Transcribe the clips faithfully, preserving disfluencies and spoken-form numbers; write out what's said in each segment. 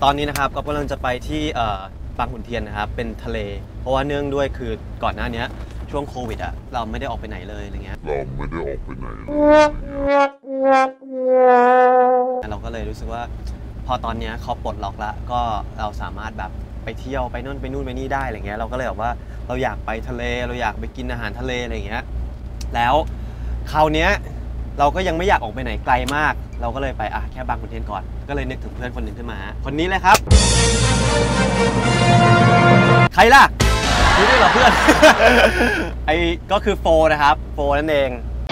ตอนนี้นะครับก็กำลังจะไปที่บางขุนเทียนนะครับเป็นทะเลเพราะว่าเนื่องด้วยคือก่อนหน้านี้ช่วงโควิดอ่ะเราไม่ได้ออกไปไหนเลยอะไรเงี้ยเราไม่ได้ออกไปไหนเลยเราก็เลยรู้สึกว่าพอตอนนี้เขาปลดล็อกแล้วก็เราสามารถแบบไปเที่ยวไปนู่นไปนู่นไปนี่ได้อะไรเงี้ยเราก็เลยแบบว่าเราอยากไปทะเลเราอยากไปกินอาหารทะเลอะไรเงี้ยแล้วคราวนี้เราก็ยังไม่อยากออกไปไหนไกลมากเราก็เลยไปอ่ะแค่บางขุนเทียนก่อนก็เลยนึกถึงเพื่อนคนหนึ่งขึ้นมาคนนี้เลยครับใครล่ะนี่ด้วยเหรอเพื่อน ไอ้ก็คือโฟนะครับโฟนั่นเอง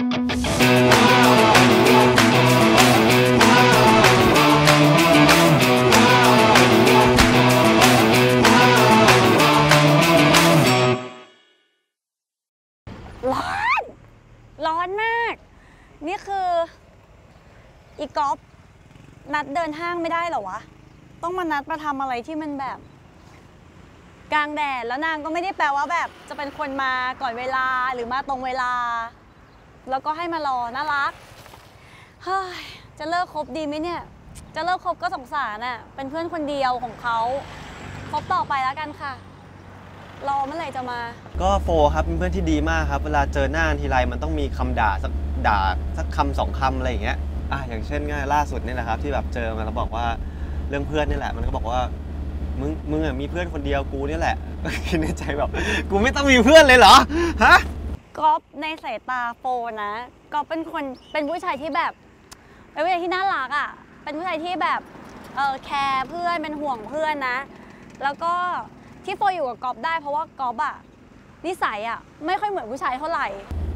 ร้อนร้อนมากนี่คืออีก๊อฟนัดเดินห้างไม่ได้เหรอวะต้องมานัดมาทำอะไรที่มันแบบกลางแดดแล้วนางก็ไม่ได้แปลว่าแบบจะเป็นคนมาก่อนเวลาหรือมาตรงเวลาแล้วก็ให้มารอน่ารักเฮ้ยจะเลิกคบดีไหมเนี่ยจะเลิกคบก็สงสารน่ะเป็นเพื่อนคนเดียวของเขาคบต่อไปแล้วกันค่ะรอเมื่อไหร่จะมาก็โฟครับเป็นเพื่อนที่ดีมากครับเวลาเจอหน้าทีไรมันต้องมีคำด่าสักด่าสักคำสองคำอะไรอย่างเงี้ยอ่ะอย่างเช่นง่ายล่าสุดนี่แหละครับที่แบบเจอมาแล้วบอกว่าเรื่องเพื่อนนี่แหละมันก็บอกว่ามึงมึงมีเพื่อนคนเดียวกูนี่แหละคิดในใจแบบกูไม่ต้องมีเพื่อนเลยเหรอฮะก๊อฟในสายตาโฟนะก๊อฟเป็นคนเป็นผู้ชายที่แบบเป็นผู้ชายที่น่ารักอ่ะเป็นผู้ชายที่แบบเออแคร์เพื่อนเป็นห่วงเพื่อนนะแล้วก็ที่โฟอยู่กับก๊อฟได้เพราะว่าก๊อฟอ่ะนิสัยอ่ะไม่ค่อยเหมือนผู้ชายเท่าไหร่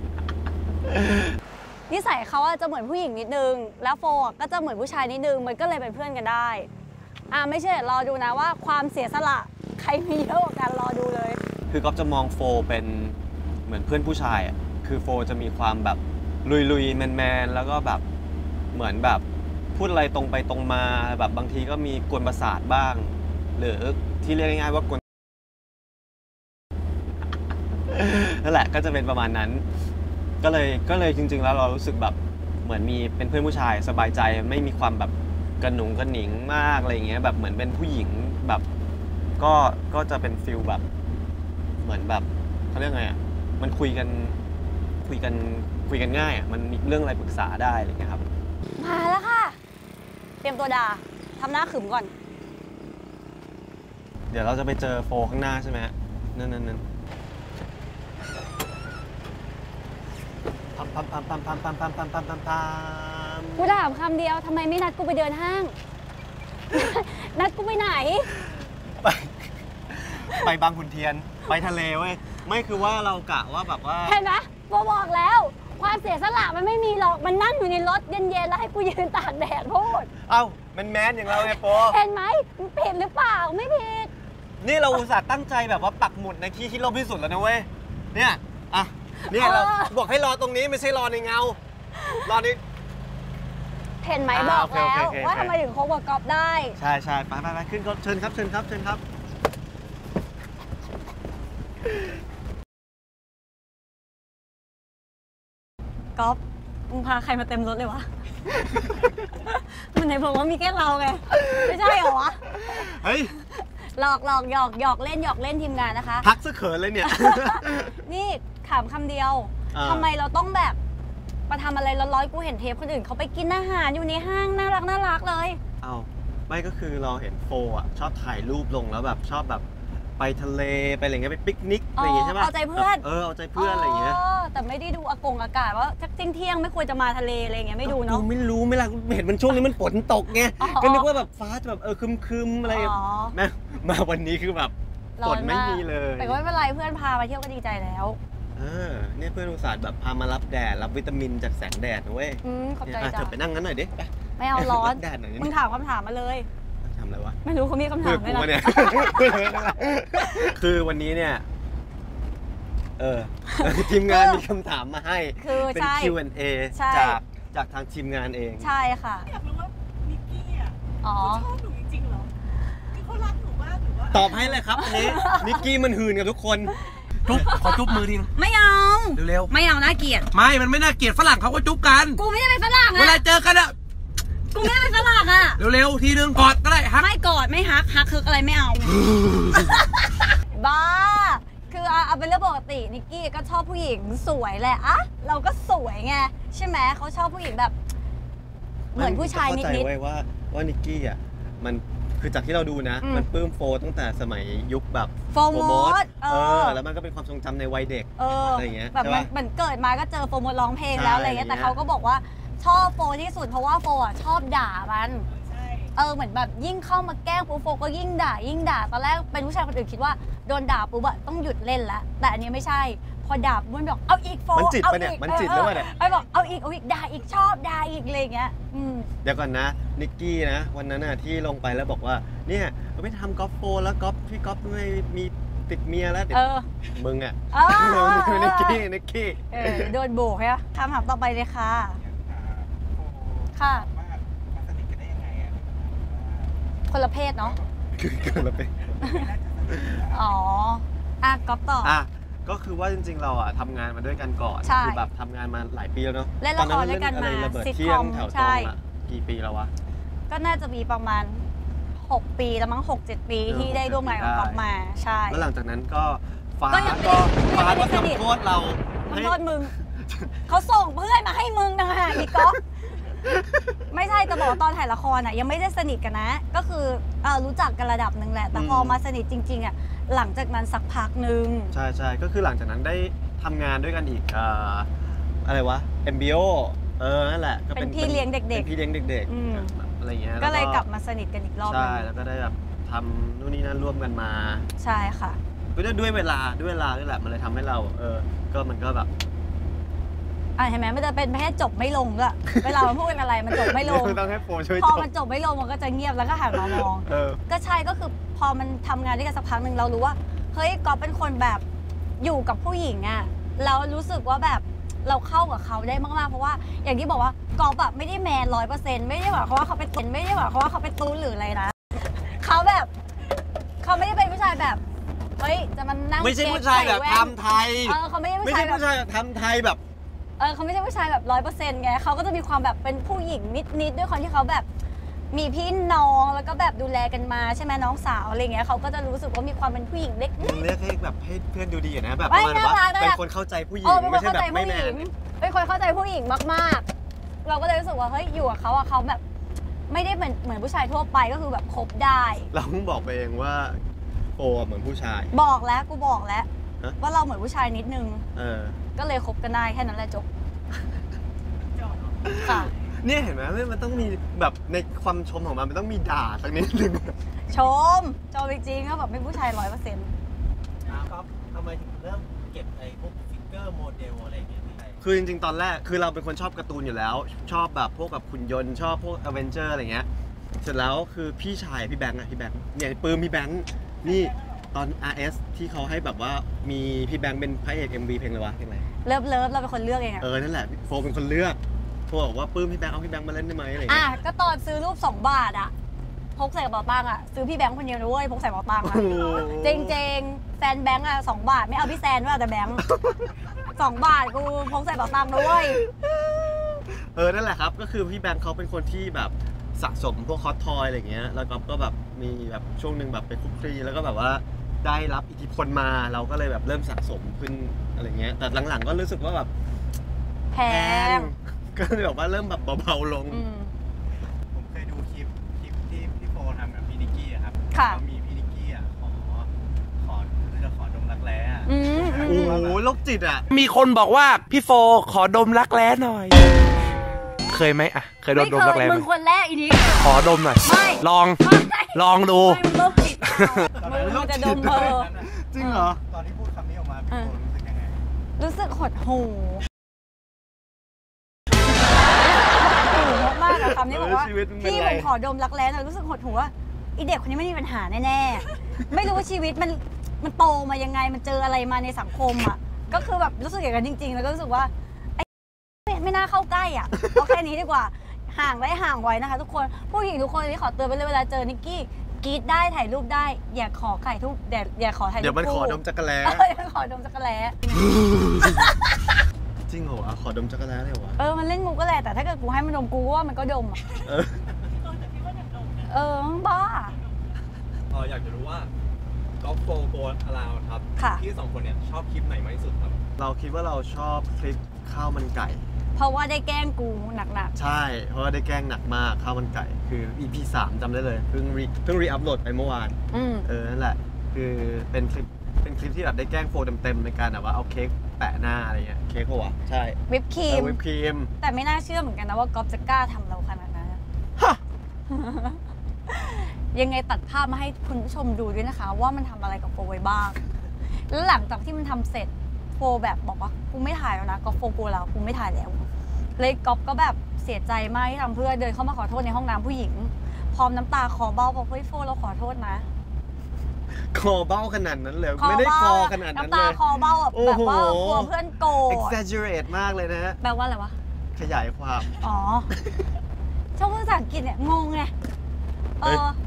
นิสัยเขาจะเหมือนผู้หญิงนิดนึงแล้วโฟก็จะเหมือนผู้ชายนิดนึงมันก็เลยเป็นเพื่อนกันได้อ่ะไม่ใช่รอดูนะว่าความเสียสละใครมีเยอะกว่ากันรอดูเลยคือก๊อฟจะมองโฟเป็นเหมือนเพื่อนผู้ชายอ่ะคือโฟจะมีความแบบลุยๆแมนๆแล้วก็แบบเหมือนแบบพูดอะไรตรงไปตรงมาแบบบางทีก็มีกวนประสาทบ้างหรือที่เรียกง่ายๆว่ากวนนั่นแหละก็จะเป็นประมาณนั้นก็เลยก็เลยจริงๆแล้วเรารู้สึกแบบเหมือนมีเป็นเพื่อนผู้ชายสบายใจไม่มีความแบบกระหนุงกระหนิงมากอะไรเงี้ยแบบเหมือนเป็นผู้หญิงแบบก็ก็จะเป็นฟิลแบบเหมือนแบบเขาเรียกไงอ่ะมันคุยกันคุยกันคุยกันง่ายอ่ะมันมีเรื่องอะไรปรึกษาได้อะไรเงี้ยครับมาแล้วค่ะเตรียมตัวด่าทำหน้าขึมก่อนเดี๋ยวเราจะไปเจอโฟข้างหน้าใช่ไหมนั่นนั่นนั่นพัมพัมพัมพัมพัมพัมพัมพัมพัมพัมพัมกูถามคำเดียวทำไมไม่นัดกูไปเดินห้าง นัดกูไปไหนไปไปบางขุนเทียนไปทะเลเว้ยไม่คือว่าเรากะว่าแบบว่าเห็นไหมโฟบอกแล้วความเสียสละมันไม่มีหรอกมันนั่งอยู่ในรถเย็นๆแล้วให้กูยืนตากแดดพูดเอ้ามันแมนอย่างเราไงโฟเห็นไหมมันผิดหรือเปล่าไม่ผิดนี่เราอุตส่าห์ตั้งใจแบบว่าปักหมุดในที่ที่เราที่สุดแล้วนะเว้ยเนี่ยอ่ะเนี่ยเราบอกให้รอตรงนี้ไม่ใช่รอในเงารอนี้เห็นไหมบอกแล้วว่าทำไมถึงคบกับก๊อฟได้ใช่ใช่ไปไปไปขึ้นรถเชิญครับเชิญครับเชิญครับก๊อฟมึงพาใครมาเต็มรถเลยวะมันไหนบอกว่ามีแค่เราไงไม่ใช่เหรอวะเฮ้ยหลอกหลอกหยอกหยอกเล่นหยอกเล่นทีมงานนะคะพักซะเขินเลยเนี่ยนี่ถามคำเดียวทำไมเราต้องแบบมาทำอะไรร้อยๆกูเห็นเทปคนอื่นเขาไปกินอาหารอยู่ในห้างน่ารักน่ารักเลยเอ้าไม่ก็คือเราเห็นโฟอ่ะชอบถ่ายรูปลงแล้วแบบชอบแบบไปทะเลไปอะไรเงี้ยไปปิกนิกอะไรอย่างเงี้ยใช่ป่ะเอาใจเพื่อนเออเอาใจเพื่อนอะไรอย่างเงี้ยแต่ไม่ได้ดูอากงอากาศว่าสักเที่ยงไม่ควรจะมาทะเลอะไรเงี้ยไม่ดูเนาะไม่รู้ไม่ละเห็นมันช่วงนี้มันฝนตกไงก็นึกว่าแบบฟ้าจะแบบเออคึมๆอะไรแม่มาวันนี้คือแบบฝนไม่มีเลยแต่ก็ไม่เป็นไรเพื่อนพามาเที่ยวก็ดีใจแล้วเออเนี่ยเพื่อนอุตส่าห์แบบพามารับแดดรับวิตามินจากแสงแดดนะเว้ยอืมขอบใจจ้ะเธอไปนั่งงั้นหน่อยดิไม่เอาร้อนแดดหน่อยมึงถามคำถามมาเลยทำอะไรวะไม่รู้เขามีคำถามไหมล่ะคือวันนี้เนี่ยเออทีมงานมีคำถามมาให้เป็น คิว แอนด์ เอ จากจากทางทีมงานเองใช่ค่ะอยากรู้ว่านิกกี้อ่ะเขาชอบหนูจริงๆเหรอคือเขารักหนูมากหรือว่าตอบให้เลยครับอันนี้นิกกี้มันหื่นกับทุกคนจุ๊บขอจุ๊บมือทีไม่เอาเร็วๆไม่เอาน่าเกลียดไม่มันไม่น่าเกลียดฝรั่งเขาก็จุ๊บกันกูไม่ได้เป็นฝรั่งอะเวลาเจอกันอะกูไม่ได้เป็นฝรั่งอะเร็วๆทีนึงกอดก็ได้ฮักไม่กอดไม่ฮักบ้าคือเอาเป็นเรื่องปกตินิกกี้ก็ชอบผู้หญิงสวยแหละอะเราก็สวยไงใช่ไหมเขาชอบผู้หญิงแบบเหมือนผู้ชายนิดเข้านิใจดไว้ว่าว่านิกกี้อ่ะมันคือจากที่เราดูนะอืมมันปลื้มโฟตั้งแต่สมัยยุคแบบโฟร์โมดเอเอออแล้วมันก็เป็นความทรงจำในวัยเด็กเอออะไรอย่างเงี้ยแบบใช่มันปะมันเกิดมาก็เจอโฟร์โมดร้องเพลงใช่แล้วอะไรเงี้ยอะไรเงี้ยแต่เขาก็บอกว่าชอบโฟที่สุดเพราะว่าโฟอ่ะชอบด่ามันใช่เออเหมือนแบบยิ่งเข้ามาแกล้งปุ๊บโฟก็ยิ่งด่ายิ่งด่าตอนแรกเป็นผู้ชายคนอื่นคิดว่าโดนด่าปุ๊บอะต้องหยุดเล่นแล้วแต่อันนี้ไม่ใช่พอด่าปุ๊บมันบอกเอาอีกโฟมันจิตเอาปะเนี่ยอีกมันจิตแล้วปะเนี่ยไอ้บอกเอาอีกเอาอีกด่าอีกชอบด่าอีกอะไรอย่างเงี้ยอืมเดี๋ยวก่อนนะนิกกี้นะวันนั้นน่ะที่ลงไปแล้วบอกว่าเนี่ยเราไม่ทำกอล์ฟโฟแล้วกอล์ฟพี่กอล์ฟไม่มีติดเมียแล้วเดี๋ยเอวอมึงอ่ะเออเออเออนิกกี้นิกกี้เออโดนโบกใช่ไหมคำถามต่อไปเลยค่ะ ค่ะว่ามาสนิทกันได้ยังไงอ่ะคนละเพศเนาะคือเกินเราไปอ๋ออ่ะก๊อฟต่ออ่ะก็คือว่าจริงๆเราอ่ะทำงานมาด้วยกันก่อนใช่คือแบบทำงานมาหลายปีแล้วเนาะเล่นละครด้วยกันมาตอเล่อะไรระเบิดซิทคอมเที่ยงแถวตใช่รงอ่ะกี่ปีแล้ววะก็น่าจะมีประมาณหกปีแล้วมั้งหกเจ็ดปีเออที่ได้ร่วมงานกับได้ก๊อฟมาใช่แล้วหลังจากนั้นก็ฟ้าก็ยังไม่ก็ได้ฟ้ายังไม่ก็ได้สนิททำโทษเราให้ทำโทษมึง เขาส่งเพื่อนมาให้มึงนะฮะอีกก๊อฟไม่ใช่จะบอกว่าตอนถ่ายละครอ่ะยังไม่ได้สนิทกันนะ ก็คือเออรู้จักกันระดับหนึ่งแหละ แต่พอมาสนิทจริงๆอ่ะหลังจากนั้นสักพักหนึ่งใช่ใช่ก็คือหลังจากนั้นได้ทำงานด้วยกันอีกเอ่ออะไรวะ เอ็ม บี โอ เออนั่นแหละก็เป็นพี่เลี้ยงเด็กเป็นพี่เลี้ยงเด็กอืมๆแบบอะไรเงี้ยๆ ก็เลยแวกลับมาสนิทกันอีกรอบหนึใช่งแล้วก็ได้แบบทำนู่นนี่นั่นร่วมกันมาใช่ค่ะก็ด้วยเวลาด้วยเวลาด้วยแหละมันเลยทำให้เราเออก็มันก็แบบอ่ะเห็นไหมมันจะเป็นแค่จบไม่ลงก็เวลามันพูดกันอะไรมันจบไม่ลงต้องให้โฟช่วยพอจบมันจบไม่ลงมันก็จะเงียบแล้วก็หันมามองเออก็ใช่ก็คือพอมันทำงานด้วยกันสักพักหนึ่งเรารู้ว่าเฮ้ยก๊อฟเป็นคนแบบอยู่กับผู้หญิงอะเรารู้สึกว่าแบบเราเข้ากับเขาได้มากๆเพราะว่าอย่างที่บอกว่าก๊อฟแบบไม่ได้แมนร้อยเปอร์เซ็นต์ไม่ได้หมายความว่าเขาเป็นตุนไม่ได้หมายความว่าเขาเป็นตูนหรืออะไรนะเขาแบบเขาไม่ได้เป็นผู้ชายแบบเฮ้ยจะมานั่งไม่ใช่ผู้ชายแบบใส่ว่นทำไทยเออเขาไม่ใช่ไม่ผู้ชาใช่ยแบบผู้ชายแบบทำไทยแบบเออเขาไม่ใช่ผู้ชายแบบร้อยเปอร์เซ็นต์ไงเขาก็จะมีความแบบเป็นผู้หญิงนิดๆด้วยความที่เขาแบบมีพี่น้องแล้วก็แบบดูแลกันมาใช่ไหมน้องสาวอะไรเงี้ยเขาก็จะรู้สึกว่ามีความเป็นผู้หญิงเล็กเรียกให้แบบให้เพื่อนดูดีนะแบบปไม่ระมาณว่าน่ารักน่ารักเป็นคนเข้าใจผู้หญิเอง อเป็นคไม่นใช่เข้าแบใจบไม่ผู้แมหญินงเป็นคนเข้าใจผู้หญิงมากๆ เราก็เลยรู้สึกว่าเฮ้ยอยู่กับเขาอะเขาแบบไม่ได้เหมือนเหมือนผู้ชายทั่วไปก็คือแบบคบได้เราเพิ่งบอกไปเองว่าโฟเหมือนผู้ชายบอกแล้วกูบอกแล้วฮะว่าเราเหมือนผู้ชายนิดนึงเออก็เลยคบกันได้แค่นั้นแหละจบจอดค่ะเนี่ยเห็นไหมมันต้องมีแบบในความชมของมันมันต้องมีด่าสักนิดนึงชมชมจริงๆก็แบบไม่ผู้ชายร้อยเปอร์เซ็นต์ครับทำไมถึงเริ่มเก็บไอ้พวกฟิกเกอร์โมเดลอะไรอย่างเงี้ยที่ไหนคือจริงๆ ตอนแรกคือเราเป็นคนชอบการ์ตูนอยู่แล้ว ชอบแบบพวกแบบขุนยนต์ชอบพวกอเวนเจอร์อะไรเงี้ยเสร็จแล้วคือพี่ชายพี่แบงค์อะพี่แบงค์เนี่ยปืนพี่แบงค์นี่ตอน อาร์ เอส ที่เขาให้แบบว่ามีพี่แบงค์เป็นพระเอก เอ็ม วี เพลงอะไรวะเพลงอะไรเลิฟเลิฟเราเป็นคนเลือกเองอะเออนั่นแหละโฟเป็นคนเลือกโฟบอกว่าปื้มพี่แบงค์เอาพี่แบงค์มาเล่นได้ไหมอะไรอ่ะเงี้ยก็ตอนซื้อรูปสองบาทอะพกใส่กระเป๋าตังค์อะซื้อพี่แบงค์คนเดียวนะเว้ยพกใส่กระเป๋าตังค์อะโอ้โหจริงๆแฟนแบงค์อะสองบาทไม่เอาพี่แซนด้วยแต่แบงค์ สองบาทกูพกใส่กระเป๋าตังค์ด้วยเออนั่นแหละครับก็คือพี่แบงค์เขาเป็นคนที่แบบสะสมพวกคอสทอยอะไรเงี้ยแล้วก็ก็แบบมีแบบช่วงหนึ่งแบบไปคุกคลีแล้วก็แบบว่าได้รับอิทธิพลมาเราก็เลยแบบเริ่มสะสมขึ้นอะไรเงี้ยแต่หลังๆก็รู้สึกว่าแบบแพงก็เลยแบบว่าเริ่มแบบเบาๆลงอืมผมเคยดูคลิปคลิปที่พี่โฟทำกับพี่นิกกี้อะครับค่ะแล้วมีพี่นิกกี้อะขอขอจะขอดมรักแร้อะอืมโอ้โหโรคจิตอ่ะมีคนบอกว่าพี่โฟขอดมรักแร้หน่อย เคยไหมอ่ะ เคยโดนไม่ดมเครักยแร้ไหมึมงคนแรกอีนี้ขอดมหน่อยไม่ลองไม่ลองดูไม่มึงโรคจิตมึงมันจะดมเบอร์จริงเหรอตอนที่พูดคำนี้ออกมาพี่โฟรู้สึกยังไงรู้สึกหดหู่หดหู่มากๆกับคำนี้บอกว่าเออชีวิตมึงเป็นพี่ไรผมขอดมรักแร้หน่อยรู้สึกหดหู่ว่าอีเด็กคนนี้ไม่มีปัญหาแน่ๆ ไม่รู้ว่าชีวิตมันมันโตมายังไงมันเจออะไรมาในสังคมอ่ะก็คือแบบรู้สึกอย่างนั้นจริง ๆ แล้วก็รู้สึกว่าไอ้ไม่ไม่น่าเข้าใกล้อ่ะเอาแค่นี้ดีกว่าห่างไว้ห่างไว้นะคะทุกคนผู้หญิงทุกคนที่ขอเตือนไปเลยเวลาเจอนิกกี้กรีดได้ถ่ายรูปได้อย่าขอไข่ทุกอย่าอย่าขอถ่ายรูปเดี๋ยวมันขอคู่ดมจักรแล้เออเดี๋ยวมันขอดมจักรแล้จริงเหรอวะขอดมจักรแล้เลยเหรอวะเออมันเล่นมุกก็แหละแต่ถ้าเกิดกูให้มันดมกูว่ามันก็ดมอ่ะเออแต่พี่ว่าจะดมนะเออบ้าพออยากจะรู้ว่าก็โฟโกอลาวครับค่ะพี่สองคนเนี่ยชอบคลิปไหนมากที่สุดครับเราคิดว่าเราชอบคลิปข้าวมันไก่เพราะว่าได้แกล้งกูหนักใช่ เพราะว่าได้แกล้งหนักมากข้าวมันไก่ คือ อี พี สามจำได้เลยเพิ่งรีเพิ่งรีอัพโหลดไปเมื่อวานๆ อืมเออ นั่นแหละ คือเป็นคลิป เป็นคลิปที่แบบได้แกล้งโฟเต็มๆในการแบบว่าเอาเค้กแปะหน้าอะไรเงี้ย เค้กหัวใช่วิปครีเอมอวิปครีมแต่ไม่น่าเชื่อเหมือนกันนะว่าก๊อฟจะกล้าทำเราขนาดนั้นฮะยังไงตัดภาพมาให้คุณผู้ชมดูด้วยนะคะ ว่ามันทำอะไรกับโฟไว้บ้าง แล้วหลังจากที่มันทำเสร็จโฟแบบบอกว่ากูไม่ถ่ายแล้วนะก๊อฟโฟกูแล้วกูไม่ถ่ายแล้วเลยก๊อฟก็แบบเสียใจมากที่ทำเพื่อเดินเข้ามาขอโทษในห้องน้ำผู้หญิง พร้อมน้ำตาคอเบ้าบอกเฮ้ยโฟเราขอโทษนะคอเบ้าขนาดนั้นเลย ไม่ได้คอขนาดนั้นน้ำเลตาย คอเบ้าแบบโอ้แบบโหว่ากลัวเพื่อนโกรธ exaggerate มากเลยนะฮะแปลว่าอะไรวะขยายความอ๋อ ชอบภาษาอังกฤษเนี่ยงงไงเอเฮ้ยอ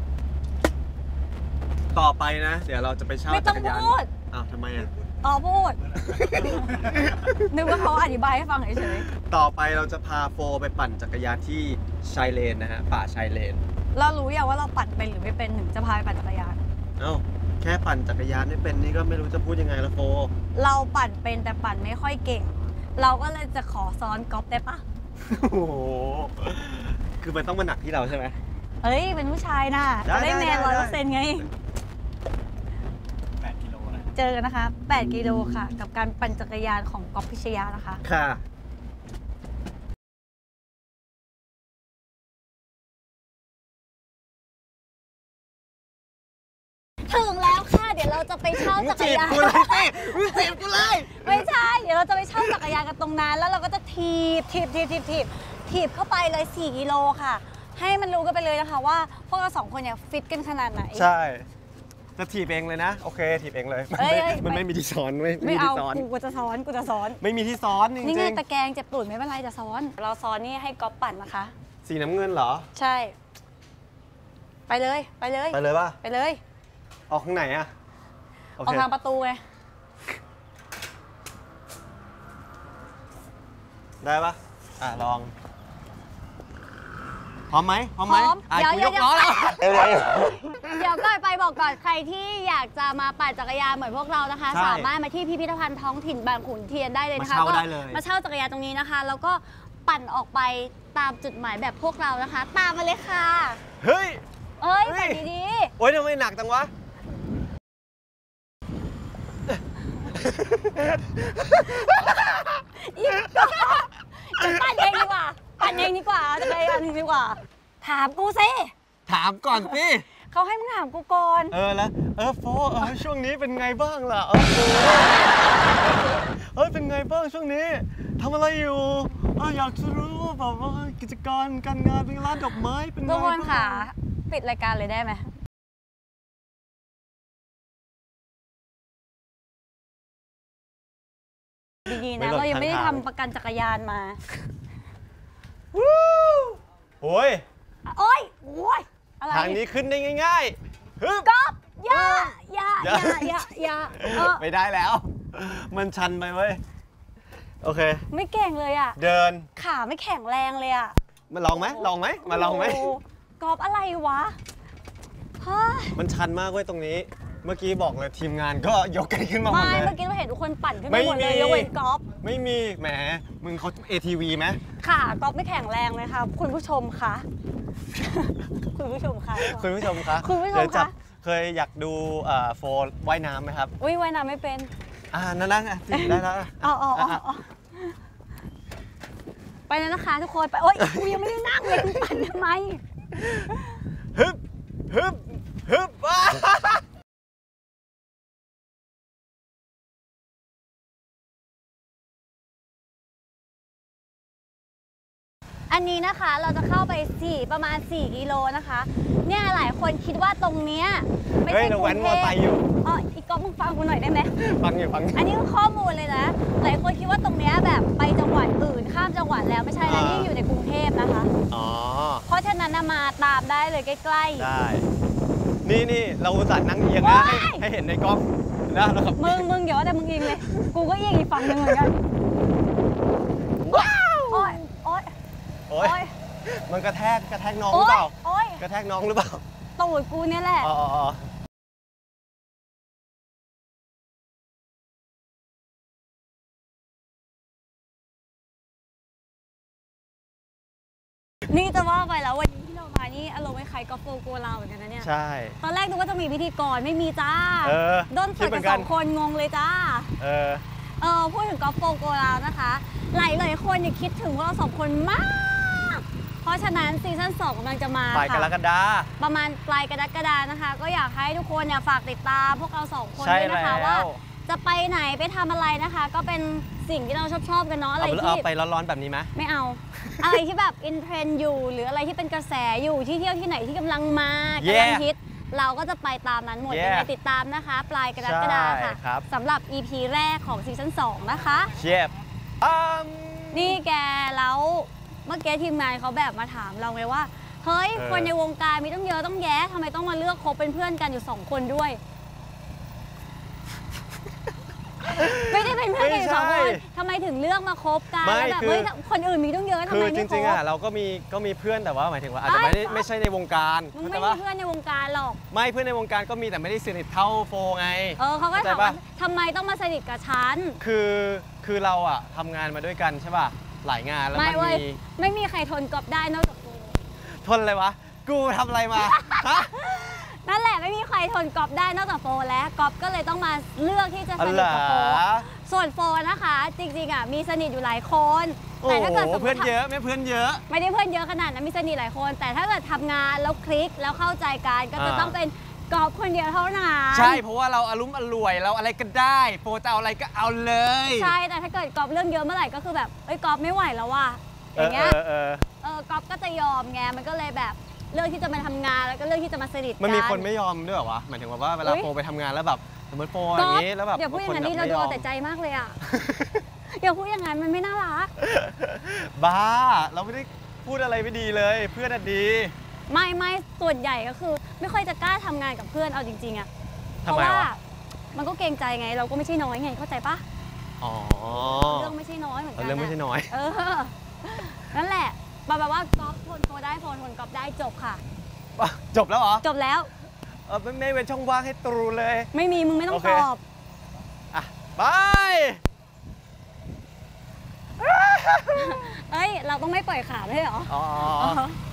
ต่อไปนะ เดี๋ยวเราจะไปเช่าไม่ต้จัองกรยานพูดอ้าวทำไมอ่ะอ๋อพูด นึกว่าเขาอธิบายให้ฟังเฉยต่อไปเราจะพาโฟไปปั่นจักรยานที่ชายเลนนะฮะ ป่าชายเลนๆเรารู้อย่างว่าเราปั่นเป็นหรือไม่เป็นถึงจะพาไปปั่นจักรยานเอ้า แค่ปั่นจักรยานไม่เป็นนี่ก็ไม่รู้จะพูดยังไงละโฟเราปั่นเป็นแต่ปั่นไม่ค่อยเก่ง เราก็เลยจะขอซ้อนก๊อฟได้ปะโอ้โห คือมันต้องมาหนักที่เราใช่ไหมเฮ้ย เป็นผู้ชายน่ะได้จะได้แมนได้ร้อยได้เปอร์เซ็นต์ไงแปดกิโลนะเจอกันนะคะ แปด กิโลค่ะ กับการปั่นจักรยานของก๊อฟพิชยานะคะค่ะถึงแล้วค่ะ เดี๋ยวเราจะไปเช่าจักรยานมึงจีบกูเลยสิมึงจีบกูเลยไม่ใช่ เดี๋ยวเราจะไปเช่าจักรยานกันตรงนั้น แล้วเราก็จะถีบถีบถีบถีบถีบถีบเข้าไปเลย สี่ กิโลค่ะ ให้มันรู้กันไปเลยนะคะว่าพวกเราสองคนเนี่ยฟิตกันขนาดไหนใช่ จะถีบเองเลยนะ โอเค ถีบเองเลย มันเอ้ยไม่เอ้ยมันไม่มีที่ซ้อนไม่ไม่มีเอาที่ซ้อนกูกูจะซ้อน กูจะซ้อนไม่มีที่ซ้อนจริงนี่ไงๆตะแกรงเจ็บตูดไม่เป็นไรจะซ้อน เราซ้อนนี่ให้ก๊อฟปั่นนะคะสีน้ำเงินเหรอใช่ ไปเลย ไปเลยไปเลยป่ะไปเลยออกข้างไหนอะโอออกเคทางประตูไงได้ป่ะ อ่ะ ลอง พร้อมไหมพร้อมไหมพร้อมอ่ะเดี๋ยวกูเดี๋ยยวกล้อแล้วเดี๋ยวก่อนไปบอกก่อนใครที่อยากจะมาปั่นจักรยานเหมือนพวกเรานะคะใช่สามารถมาที่พิพิธภัณฑ์ท้องถิ่นบางขุนเทียนได้เลยนะคะมาเช่าก็ได้เลยมาเช่าจักรยานตรงนี้นะคะ แล้วก็ปั่นออกไปตามจุดหมายแบบพวกเรานะคะ ตามมาเลยค่ะเฮ้ยเอ้ยเฮ้ปั่ยนดีโอ๊ยทำไมหนักจังวะๆอีกก็จะปั่นเองดีกว่า ปั่นเองดีกว่าจักรยานดีกว่า ถามกูสิถามก่อนสิเขาให้มึงถามกูก่อนเออแล้ว เออโฟเออช่วงนี้เป็นไงบ้างล่ะ เออโฟเฮ้ย เป็นไงบ้างช่วงนี้ทำอะไรอยู่เอออยากจะรู้ว่าแบบว่ากิจการการงานเป็นร้านดอกไม้เป็นไงทุกคนบ้างค่ะ ปิดรายการเลยได้ไหมดีๆนะ เรายังไม่ได้ทำประกันจักรยานมาวู้โอ้ยโอ๊ยโอ๊ยอะไรทางนี้ขึ้นได้ง่ายๆฮึบก๊อฟอย่าอย่าอย่าอย่าอย่าเออไม่ได้แล้ว มันชันไปเว้ย โอเคไม่เก่งเลยอ่ะเดินขาไม่แข็งแรงเลยอ่ะมาลองไหมลองไหมมาลองไหมโก๊อฟอะไรวะเฮ้ยมันชันมากเว้ยตรงนี้ เมื่อกี้บอกเลยทีมงานก็ยกกันขึ้นมาหมไม่ดเลยเมื่อกี้เราเห็นทุกคนปั่นขึ้นไม่ไปหมดเลยมียกเว้นก๊อฟไม่มี แหม มึงเขา เอ ที วี ไหมขาก๊อฟไม่แข็งแรงเลยค่ะ คุณผู้ชมคะ คุณผู้ชมคะคุณผู้ชมคะคุณผู้ชมเดี๋ยวจับคะเคยอยากดูเอ่อโฟร์ว่ายน้ำไหมครับอุ้ยว่ายน้ำไม่เป็นอ่า นั่นนั่นอ่ะถึงได้แล้วอ่ะอ๋ออ๋ออ๋ออ๋อไปแล้วนะคะทุกคนไปโอ๊ยกูยังไม่ได้นั่งเลยกูปั่นทำไมฮึบฮึบฮึบว้าอันนี้นะคะเราจะเข้าไปสี่ประมาณ สี่ กิโลนะคะ เนี่ยหลายคนคิดว่าตรงเนี้ยไม่เฮ้ยใช่เรากรุแว้นงมเทอพไซค์อยู่อ๋ออีกก๊อฟมึงฟังกูหน่อยได้ไหมฟังอยู่ฟังอยู่อันนี้คือข้อมูลเลยนะ หลายคนคิดว่าตรงเนี้ยแบบไปจังหวัดอื่นข้ามจังหวัดแล้วไม่ใช่นะอ่านี่นี่อยู่ในกรุงเทพนะคะอ๋อเพราะฉะนั้นนะมาตามได้เลยใกล้ได้ นี่นี่เราอุตส่าห์นั่งเอียงนะให้ให้เห็นในกล้องนะแล้วครับๆ มึงมึงเดี๋ยวแต่มึงยิงเลย กูก็ยิงอีกฝั่งหนึ่งเหมือนกันว้าวโอ๊ยโอ๊ยโอ๊โอ๊ยยมันกระแทกกระแทกน้องหโอ๊รือเปยล่าโอ๊ยกระแทกน้องหรือเปล่าตูดกูเนี่ยแหละอ๋ออ๋อนี่จะว่าไปแล้ววันนี้ที่เรามานี่อารมณ์คล้ายๆกอล์ฟโฟโกเราเหมือนกันนะเนี่ยใช่ตอนแรกนึกว่าจะมีพิธีกรไม่มีจ้าเออด้นสดกันสองคนงงเลยจ้าเออเออพูดถึงกอล์ฟโฟโกเรานะคะ หลายหลายๆคนเนี่ยคิดถึงพวกเราสองคนมาก เพราะฉะนั้นซีซั่นสองกำลังจะมาปลายกรค่ะกฎาประมาณปลายกรกฎานะคะ ก็อยากให้ทุกคนเนี่ยฝากติดตามพวกเราสองคนใช่ด้วยนะคะแล้วว่าจะไปไหนไปทำอะไรนะคะ ก็เป็นสิ่งที่เราชอบชอบๆกันเนาะอะไรเอาที่เอาไปร้อนๆแบบนี้ไหมไม่เอา อะไรที่แบบอินเทรนด์อยู่ หรืออะไรที่เป็นกระแสอยู่ที่เที่ยวที่ไหนที่กำลังมากำลัง Yeah ฮิต เราก็จะไปตามนั้นหมด Yeah ยังไงติดตามนะคะ ปลายกรกฎาค่ะใช่ครับสำหรับ อี พี แรกของซีซั่นสองนะคะเชียบอืมนี่แกแล้วเมื่อกี้ทีมงานเขาแบบมาถามเราไงว่า เฮ้ยเออคนในวงการมีต้องเยอะต้องแยะทำไมต้องมาเลือกคบเป็นเพื่อนกันอยู่สองคนด้วย ไม่ได้เป็นเพื่อนกันอยู่สองคนทำไมถึงเลือกมาคบกันไม่แล้วแบบคือเฮ้ยคนอื่นมีต้องเยอะทำคืไมอจไม่คริงๆบอ่ะเราก็มีก็มีเพื่อนแต่ว่าหมายถึงว่าอาจจะไม่ได้ไอ้ไม่ใช่ในวงการมึงเข้าไม่ใจปะมีเพื่อนในวงการหรอกไม่เพื่อนในวงการก็มีแต่ไม่ได้สนิทเท่าโฟไงเออเขาก็เข้าใจถามว่าปะทำไมต้องมาสนิทกับฉันคือคือเราอ่ะทำงานมาด้วยกันใช่ป่ะหลายงานแล้วไม่มันเว้ยมีไม่มีใครทนกอบได้นอกจากกูทนเลยวะ กูทำอะไรมา ฮะนั่นแหละไม่มีใครทนกอบได้นอกจากโฟแล้วกอบก็เลยต้องมาเลือกที่จะสนิทกับโฟอ๋อเหรอส่วนโฟนะคะ จริงๆอ่ะมีสนิทอยู่หลายคนโอ้แต่ถ้าเกิดโหสมมเพื่อนติเยอะไม่เพื่อนเยอะไม่ได้เพื่อนเยอะขนาดนั้นมีสนิทหลายคน แต่ถ้าเกิดทำงานแล้วคลิกแล้วเข้าใจกันก็จะอ่าต้องเป็นกอบคนเดียวเท่านั้นใช่เพราะว่าเราอารุมอร่วยเราอะไรก็ได้โฟจะเอาอะไรก็เอาเลยใช่แต่ถ้าเกิดกอบเรื่องเยอะเมื่อไหร่ก็คือแบบเอ้ยกอบไม่ไหวแล้วว่ะอเออย่างเงี้ยเออเออเออกอบก็จะยอมไงมันก็เลยแบบเรื่องที่จะมาทำงานแล้วก็เรื่องที่จะมาสนิทกันมันมีคนไม่ยอมด้วยเหรอวะหมายถึงว่าเวลาอุ๊ยโฟไปทำงานแล้วแบบสมมติโฟอก๊ย่าอง ฟนี้แล้วแบบอย่าพูดอย่างนั้นบดิงเราคนดูแบบเอาแต่ใจมากเลยอ่ะ อย่าพูดอย่างนั้นมันไม่น่ารักบ้า เราไม่ได้พูดอะไรไม่ดีเลย เพื่อนอะดีไม่ไม่ส่วนใหญ่ก็คือ ไม่ค่อยจะกล้าทำงานกับเพื่อนเอาจริงๆอ่ะเพทำราะไมว่าวะมันก็เกรงใจไง เราก็ไม่ใช่น้อยไงเข้าใจปะอ๋อเรื่องไม่ใช่น้อยเหมือนกัเรื่องไม่ใช่น้อยเออนั่นแหละแบบว่ากอล์ฟทนโฟได้โฟนทนกอล์ฟได้จบค่ะจบแล้วเหรอจบแล้วเออไม่ไม่เว้นช่องว่างให้ตรูเลยไม่มีมึงไม่ต้องโอเคตอบอ่ะไปเอ้ย เราต้องไม่ปล่อยขาด้วยเหรออ๋ออ๋อ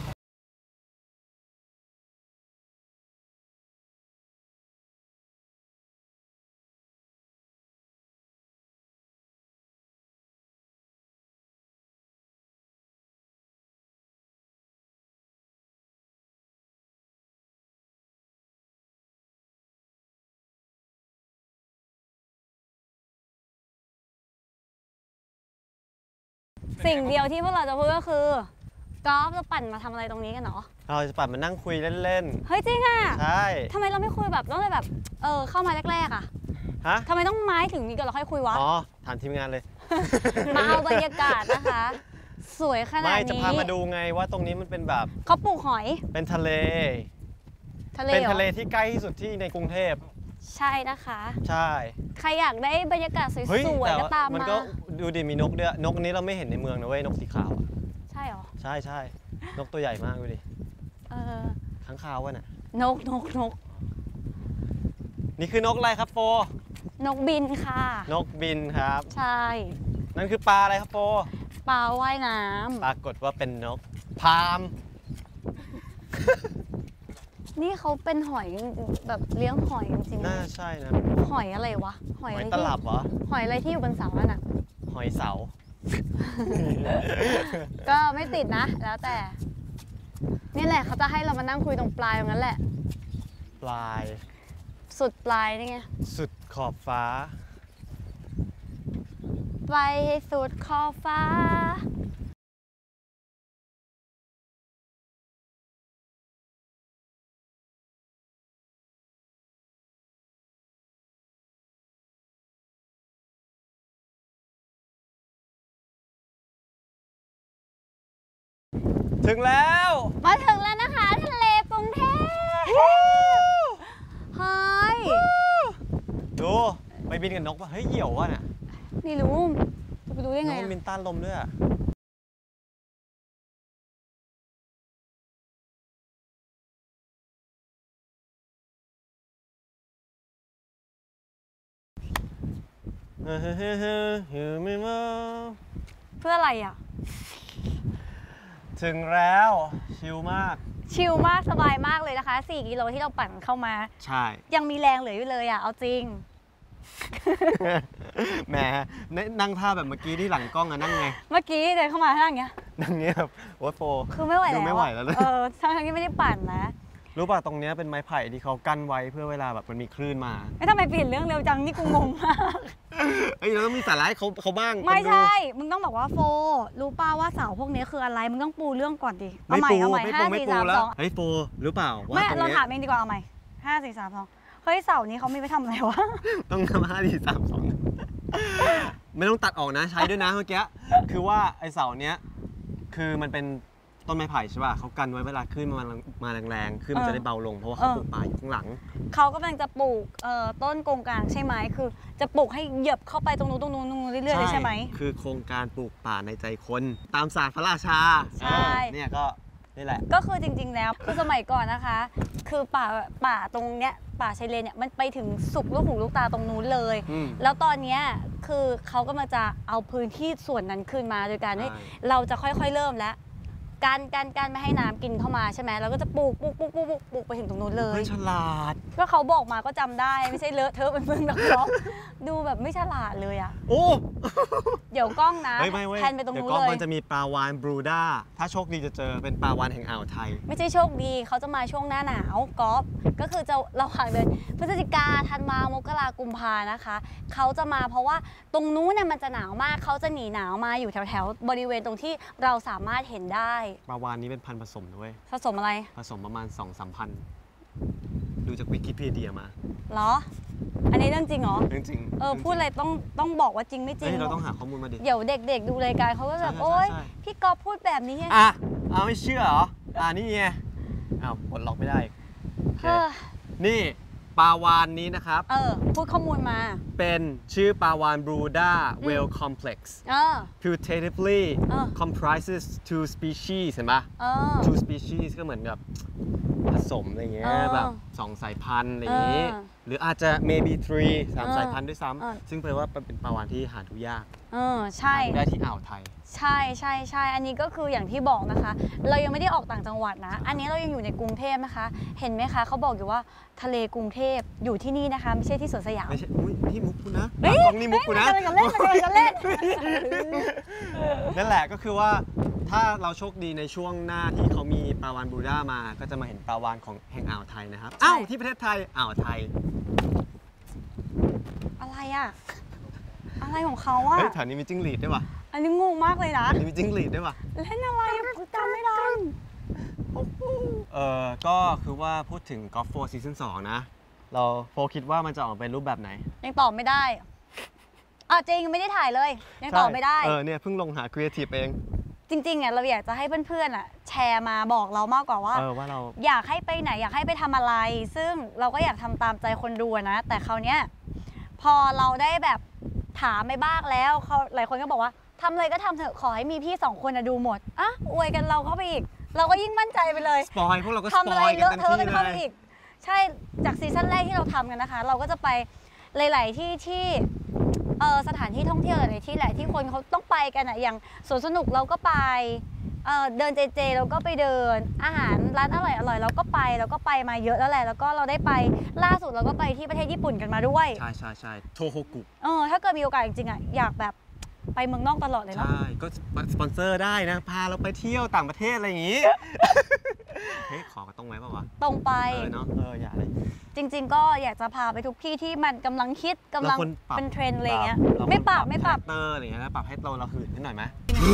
สิ่งเดียวที่พวกเราจะพูดก็คือกอล์ฟเราปั่นมาทำอะไรตรงนี้กันเนาะเราจะปัดมานั่งคุยเล่นเฮ้ยจริงอ่ะๆ ใช่ทำไมเราไม่คุยแบบตั้งแต่แบบ เออเข้ามาแรกๆอ่ะฮะทำไมต้องไม้ถึงนี้ก่อนเราค่อยคุยวะอ๋อ ถามทีมงานเลยมาเอาบรรยากาศนะคะ สวยขนาไม่ดจะนี้พามาดูไงว่าตรงนี้มันเป็นแบบเขาปลูกหอยเป็นทะเลทะเลเป็นหรอทะเลที่ใกล้ที่สุดที่ในกรุงเทพใช่นะคะใช่ใครอยากได้บรรยากาศสเฮ้ยวยแต่ๆก็ว่าตามมันมาก็ดูดิมีนกด้วยนกนี้เราไม่เห็นในเมืองนะเว้ยนกสีขาวอะใช่เหรอใช่ใช่นกตัวใหญ่มากดูดิเออข้างคาววะน่ะนกนกนกนี่คือนกอะไรครับโฟนกบินค่ะนกบินครับใช่นั่นคือปลาอะไรครับโฟปลาว่ายน้ปรากฏว่าเป็นนกพามำนี่เขาเป็นหอยแบบเลี้ยงหอยจริงๆน่านะใช่นะหอยอะไรวะ หหอยออะยไรตที่ลับเหรอหอยอะไรที่อยู่บนเสาอะน่ะหอยเสาก็ไม่ติดนะ แล้วแต่ นี่แหละเขาจะให้เรามานั่งคุยตรงปลายตรงนั้นแหละปลายสุดปลายนี่ไงสุดขอบฟ้าไปให้สุดขอบฟ้าถึงแล้วมาถึงแล้วนะคะทะเลกรุงเทพเฮ้ยดูไปบินกับนกป่ะเฮ้ยเหี่ยวว่ะน่ะไม่รู้จะไปรู้ได้นไงกอะบินต้านลมด้วยอะเฮ้ยเฮ้ยเฮ้ยเฮ้ยไม่มาเพื่ออะไรอ่ะเถึงแล้วชิลมากชิลมากสบายมากเลยนะคะสี่กิโลที่เราปั่นเข้ามาใช่ยังมีแรงเหลืออยู่เลยอ่ะเอาจริงแหมนั่งท่าแบบเมื่อกี้ที่หลังกล้องอะนั่งไงเมื่อกี้เดินเข้ามาท่าอย่างเงี้ยนั่งเงี้ยแบบโอ้ยโฟคือไม่ไหวดูแล้วไม่ไหวอะแล้วเลยเออทั้งที่ไม่ได้ปั่นนะรู้ป่ะตรงเนี้ยเป็นไม้ไผ่ที่เขากั้นไว้เพื่อเวลาแบบมันมีคลื่นมาไม่ทำไมเปลี่ยนเรื่องเร็วจังนี่กูงงมากเอ้ยเราต้องมีสาระให้เขาเขาบ้างไม่คนดูใช่ มึงต้องบอกว่าโฟ รู้ป่าว่าเสาพวกนี้คืออะไร มึงต้องปูเรื่องก่อนดิ เอาไม่ใหม่ปูเอาใหม่ไม่ห้าปูไม่สี่ปูสามแล้สวองเฮ้ยโฟรู้เปล่าว่าไม่ตรงเราเนี้ยถามเองดีกว่าเอาใหม่ห้าสี่สามสองเฮ้ยเสานี้เขามีไว้ทำอะไรวะต้องทำห้าสี่สามสองไม่ต้องตัดออกนะใช้ด้วยนะเมื่อกี้คือว่าไอเสาเนี้ยคือมันเป็นต้นไม้ไผ่ใช่ป่ะเขากันไว้เวลาขึ้นมามาแรงๆขึ้นมันจะได้เบาลงเพราะว่าเขาปลูกป่าอยู่ข้างหลังเขากำลังจะปลูกเอ่อต้นกงกลางใช่ไหม คือจะปลูกให้เหยียบเข้าไปตรงนู้นตรงนู้นตรงนู้นเรื่อยๆเลยใช่ไหมคือโครงการปลูกป่าในใจคนตามศาสตร์พระราชาใช่เออเนี่ยก็นี่แหละก็คือจริงๆ แล้วคือสมัยก่อนนะคะ คือป่าป่าตรงเนี้ยป่าชายเลนเนี่ยมันไปถึงสุกลูกหูลูกตาตรงนู้นเลยอืมแล้วตอนเนี้ยคือเขากำลังจะเอาพื้นที่ส่วนนั้นคืนมาโดยการที่ใช่เราจะค่อยๆเริ่มแล้วการการการไม่ให้น้ำกินเข้ามาใช่ไหมเราก็จะปลูกปลูกปลูกปลูกปลูกปลูกไปถึงตรงนู้นเลยเฮ้ยฉลาดก็เขาบอกมาก็จำได้ไม่ใช่เลอะเทอะเป็นมึงนักร้องดูแบบไม่ฉลาดเลยอ่ะโอ้เดี๋ยวกล้องนะเฮ้ยไม่เว้ยแทนไปตรงเดี๋ยวนู้นก็เลยมันจะมีปลาวานบรูด้าถ้าโชคดีจะเจอเป็นปลาวานแห่งอ่าวไทยไม่ใช่โชคดีเขาจะมาช่วงหน้าหนาวกอล์ฟก็คือจะระหว่างเดือนพฤศจิกาธันวามกรากุมภานะคะเขาจะมาเพราะว่าตรงนู้นเนี่ยมันจะหนาวมากเขาจะหนีหนาวมาอยู่แถวๆบริเวณตรงที่เราสามารถเห็นได้ปลาวานนี้เป็นพันธุ์ผสมด้วยผสมอะไรผสมประมาณ สองสาม พันดูจากวิกิพีเดียมาเหรอ อันนี้เรื่องจริงเหรอเรื่องจริงเออพูดอะไรต้องต้องบอกว่าจริงไม่จริเฮ้งยเราต้องหาข้อมูลมาดิเดี๋ยวเด็กๆดูรายการเขาก็แบบใช่โอ๊ยใช่พี่กอล์ฟพูดแบบนี้อ่ะเอาไม่เชื่อเหรออ่านี่ไงอ้าวปลดล็อกไม่ได้โอเคเออนี่ปลาวานนี้นะครับเออพูดข้อมูลมาเป็นชื่อปลาวานบรูด้า whale complex เออ putatively เออ comprises two species เห็นปะเออ two species ก็เหมือนกับผสมอะไรเงี้ยเออแบบสองสายพันธุ์อะไรอย่างงี้เออหรืออาจจะ maybe three สามเออสายพันธุ์ด้วยซ้เออำซึ่งแปลว่าเป็นปลาวานที่หาดูยากเออใช่หาดูได้ที่อ่าวไทยใช่ใช่ใช่อันนี้ก็คืออย่างที่บอกนะคะ เรายังไม่ได้ออกต่างจังหวัดนะ อันนี้เรายังอยู่ในกรุงเทพนะคะ เห็นไหมคะเขาบอกอยู่ว่าทะเลกรุงเทพอยู่ที่นี่นะคะ ไม่ใช่ที่สวนสยามไม่ใช่อุ้ยนี่มุกกูนะเฮ้ยกล้องนี่มุกกูนะเฮ้ยมันกำลังจะเล่นมันกำลังจะเล่นนั่นแหละก็คือว่าถ้าเราโชคดีในช่วงหน้าที่เขามีปลาวานบรูด้ามา ก็จะมาเห็นปลาวานของแห่งอ่าวไทยนะครับใช่อ้าวที่ประเทศไทยอ่าวไทยอะไรอะอะไรของเขาอะเฮ้ยแถวนี้มีจิ้งหรีดด้วยว่ะอันนี้งงมากเลยนะแถวนี้มีจิ้งหรีดด้วยว่ะเล่นอะไรกูจำไม่ได้เออก็คือว่าพูดถึง Golf โฟร์ Season สองนะ เราโฟคิดว่ามันจะออกมาเป็นรูปแบบไหนยังตอบไม่ได้อ่ะจริงไม่ได้ถ่ายเลย ยังตอบไม่ได้เออเนี่ยเพิ่งลงหา Creative เองจริงๆอ่ะเราอยากจะให้เพื่อนๆอ่ะแชร์มาบอกเรามากกว่าว่าเออว่าเราอยากให้ไปไหนอยากให้ไปทำอะไร ซึ่งเราก็อยากทำตามใจคนดูอะนะ แต่คราวเนี้ยพอเราได้แบบถามไปบ้างแล้วเขาหลายคนก็บอกว่าทำอะไรก็ทำเถอะขอให้มีพี่สองคนอะดูหมดอ่ะอวยกันเราเข้าไปอีก เราก็ยิ่งมั่นใจไปเลยสปอยพวกเราก็สทำปอะไรอยเลกันอะเต็มเทอะที่กันเข้าเลไปยอีก ใช่จากซีซั่นแรกที่เราทำกันนะคะ เราก็จะไปหลาย ๆ ที่ที่เออสถานที่ท่องเที่ยวหลายๆที่แหละที่คนเขาต้องไปกันอะอย่างสวนสนุกเราก็ไปเออเดินเจเจเราก็ไปเดินอาหารร้านอร่อยอร่อยเราก็ไปเราก็ไปมาเยอะแล้วแหละแล้วก็เราได้ไปล่าสุดเราก็ไปที่ประเทศญี่ปุ่นกันมาด้วยใช่ใช่ใช่โทโฮกุเออถ้าเกิดมีโอกาสจริงๆอะอยากแบบไปเมืองนอกตลอดเลยเนาะใช่ ก็สปอนเซอร์ได้นะ พาเราไปเที่ยวต่างประเทศอะไรอย่างงี้ เฮ้ย ขอก็ต้องไว้ป่าวะตรงไปเออเนาะ เออ อย่าเลยจริง ๆ ก็อยากจะพาไปทุกที่ที่มันกำลังฮิตกำลังเราควรปรับเป็นเทรนด์อะไรอย่างเงี้ยเราควไม่ปรับไม่ปรับคาแรคเตอร์อะไรอย่างเงี้ยนะปรับให้เราเราหื่นนิดหน่อยไหม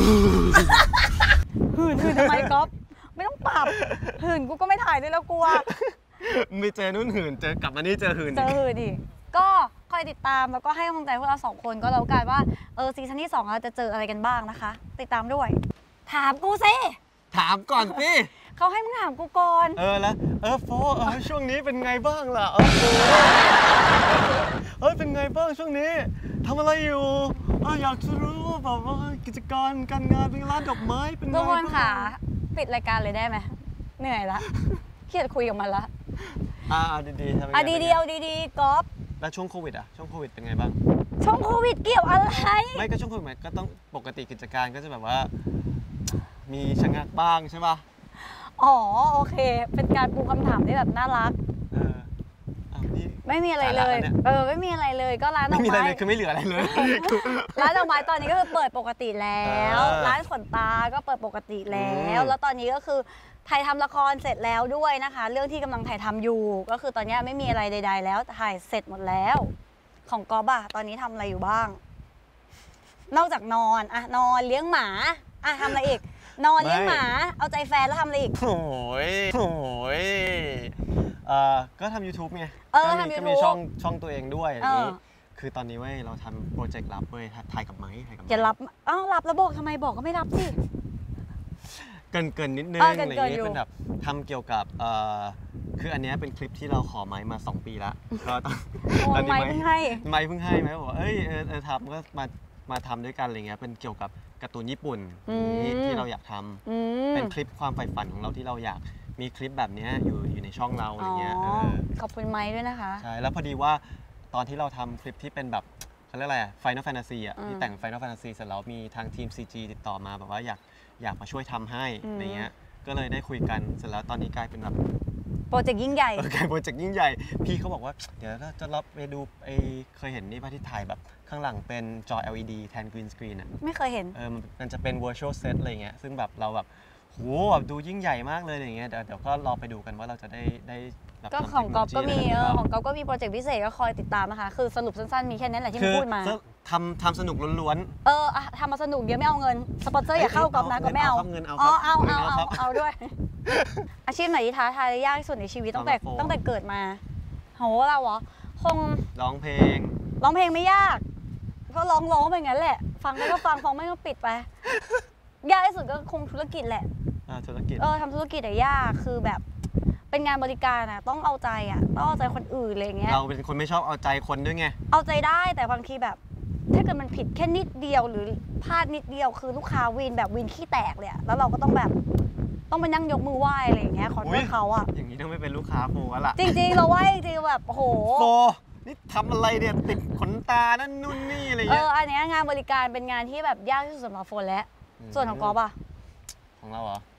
หื่นหื่นทำไมก๊อฟไม่ต้องปรับหื่นกูก็ไม่ถ่ายด้วยแล้วกลัวไม่เจอนุ่นหื่น เจอกลับมานี่เจอหื่นเจอหื่นดิก็คอยติดตามแล้วก็ให้กำลังใจพวกเราสองคนก็แล้วกันว่าเออซีซั่นที่สองเราจะเจออะไรกันบ้างนะคะ ติดตามด้วย ถามกูสิถามก่อนสิเขาให้มึงถามกูก่อนเออแล้ว เออโฟเออช่วงนี้เป็นไงบ้างล่ะ เออโฟเอ้ยเป็นไงบ้างช่วงนี้ทำอะไรอยู่เอออยากจะรู้ว่าแบบว่ากิจการการงานเป็นร้านดอกไม้เป็นไงทุกคนบ้างค่ะปิดรายการเลยได้ไหมเหนื่อยละเครียดคุยกับมันละอ่าดีๆทำยังไงอ่ะดีๆเอาดีๆก๊อฟแล้วช่วงโควิดอ่ะช่วงโควิดเป็นไงบ้างช่วงโควิดเกี่ยวอะไรไม่ก็ช่วงโควิดก็ต้องปกติกิจการก็จะแบบว่ามีชะงักบ้างใช่ป่ะอ๋อโอเค เป็นการปูคำถามที่แบบน่ารักเอออ้าวนี่ไม่มีอะไรเลยสาระเนี่ยเออไม่มีอะไรเลยก็ร้านดไม่อกมีอะไรไม้เลยคือไม่เหลืออะไรเลยร้านดอกไม้ตอนนี้ก็คือเปิดปกติแล้วเออร้านขนตาก็เปิดปกติแล้วอืมแล้วตอนนี้ก็คือถ่ายทำละครเสร็จแล้วด้วยนะคะ เรื่องที่กำลังถ่ายทำอยู่ ก็คือตอนนี้ไม่มีอะไรใด ๆ แล้วถ่ายเสร็จหมดแล้ว ของก๊อฟอะตอนนี้ทำอะไรอยู่บ้าง นอกจากนอนอะนอนเลี้ยงหมาอะทำอะไรอีก นอนเลี้ยงหมา เอาใจแฟนแล้วทำอะไรอีกโอ้ยโอ้ยเอ่อก็ทำ YouTube ไงเออก็มีทำก็มี YouTube ช่องช่องตัวเองด้วยอันนี้เออคือตอนนี้เว้ยเราทำโปรเจกต์ลับเว้ยถ่ายกับไม้ถ่ายกับไม้อย่ารับอ้าวรับแล้วบอกทำไมบอกก็ไม่รับสิเกินเกินนิดนึงเออะอไรเกินๆเงี้อยู่ยเป็นแบบทำเกี่ยวกับเอ่อคืออันเนี้ยเป็นคลิปที่เราขอไม้มาสองปีแล้วก็ตอนโอ้ตอนนี้ไม่ไม้เพิ่งให้ไม้เพิ่งให้ไม้บอกว่าเอ้ยเออเออทำก็มามาทำด้วยกันอะไรเงี้ยเป็นเกี่ยวกับการ์ตูนญี่ปุ่นอืมที่ที่เราอยากทำอืมเป็นคลิปความใฝ่ฝันของเราที่เราอยากมีคลิปแบบเนี้ยอยู่อยู่ในช่องเราอะไรเงี้ยอ๋อเออขอบคุณไม้ด้วยนะคะใช่แล้วพอดีว่าตอนที่เราทำคลิปที่เป็นแบบเขาเรียกอะไรอะ Final Fantasy อ่ะอืมที่แต่ง Final Fantasy เสร็จแล้วมีทางทีม ซี จี ติดต่อมาแบบว่าอยากอยากมาช่วยทำให้อืมอะไรเงี้ยก็เลยได้คุยกันเสร็จแล้วตอนนี้กลายเป็นแบบโปรเจกต์ยิ่งใหญ่เออกลายเป็นโปรเจกต์ยิ่งใหญ่ พี่เขาบอกว่าเดี๋ยวเราจะรับไปดูไอเคยเห็นนี่ป่ะที่ถ่ายแบบข้างหลังเป็นจอ แอล อี ดี แทน green screen อ่ะไม่เคยเห็นเออมันมันจะเป็น virtual set อะไรเงี้ยซึ่งแบบเราแบบโหแบบดูยิ่งใหญ่มากเลยอะไรเงี้ยเดี๋ยวเดี๋ยวก็รอไปดูกันว่าเราจะได้ได้แบบก็ทำของก๊อฟก็มีเทคโนโลยีเออะไรอหรืขเปอล่างก๊อฟก็มีโปรเจกต์พิเศษก็คอยติดตามนะคะ คือสรุปสั้นๆ มีแค่นั้นแหละที่คืมันอพูดมาทำทำสนุกล้วนเอออะทำมาสนุกเดี๋ยวไม่เอาเงิน สปอนเซอร์อย่าเข้าก๊อฟนะก็ไม่เอาเงินเอาอ๋อครับเอาเงินเอาเอาเอาครับเอาด้วย อาชีพไหนที่ท้าทายและยากที่สุดในชีวิตตั้งแต่สำหรับโฟมตั้งแต่เกิดมาโหเราเหรอคงร้องเพลงร้องเพลงไม่ยากเพราะร้องร้องไปงั้นแหละ ฟังได้ก็ฟังฟังไม่ก็ปิดไปยากที่สุดก็คงธุรกิจแหละอ่าธุรกิจเออทำธุรกิจอะยากคือแบบเป็นงานบริการอะต้องเอาใจอะต้องเอาใจคนอื่นอะไรอย่างเงี้ยเราเป็นคนไม่ชอบเอาใจคนด้วยไงเอาใจได้แต่บางทีแบบ ถ้าเกิดมันผิดแค่นิดเดียวหรือพลาดนิดเดียวคือลูกค้าวินแบบวินขี้แตกเลยอะแล้วเราก็ต้องแบบต้องไปนั่งยกมือไหว้อะไรอย่างเงี้ยขอโทอุ๊ษยเขาอะอย่างนี้ต้องไม่เป็นลูกค้าโฟแล้วล่ะจริงๆเราไหว้จริงๆแบบโอ้โหโฟนี่ทำอะไรเนี่ยติดขนตานั่นนู่นนี่อะไรเอเงี้ยออันเนี้ยงานบริการเป็นงานที่แบบยากที่สุดสำหรับโฟนและส่วนของกอล์ฟอะของเราเหรอ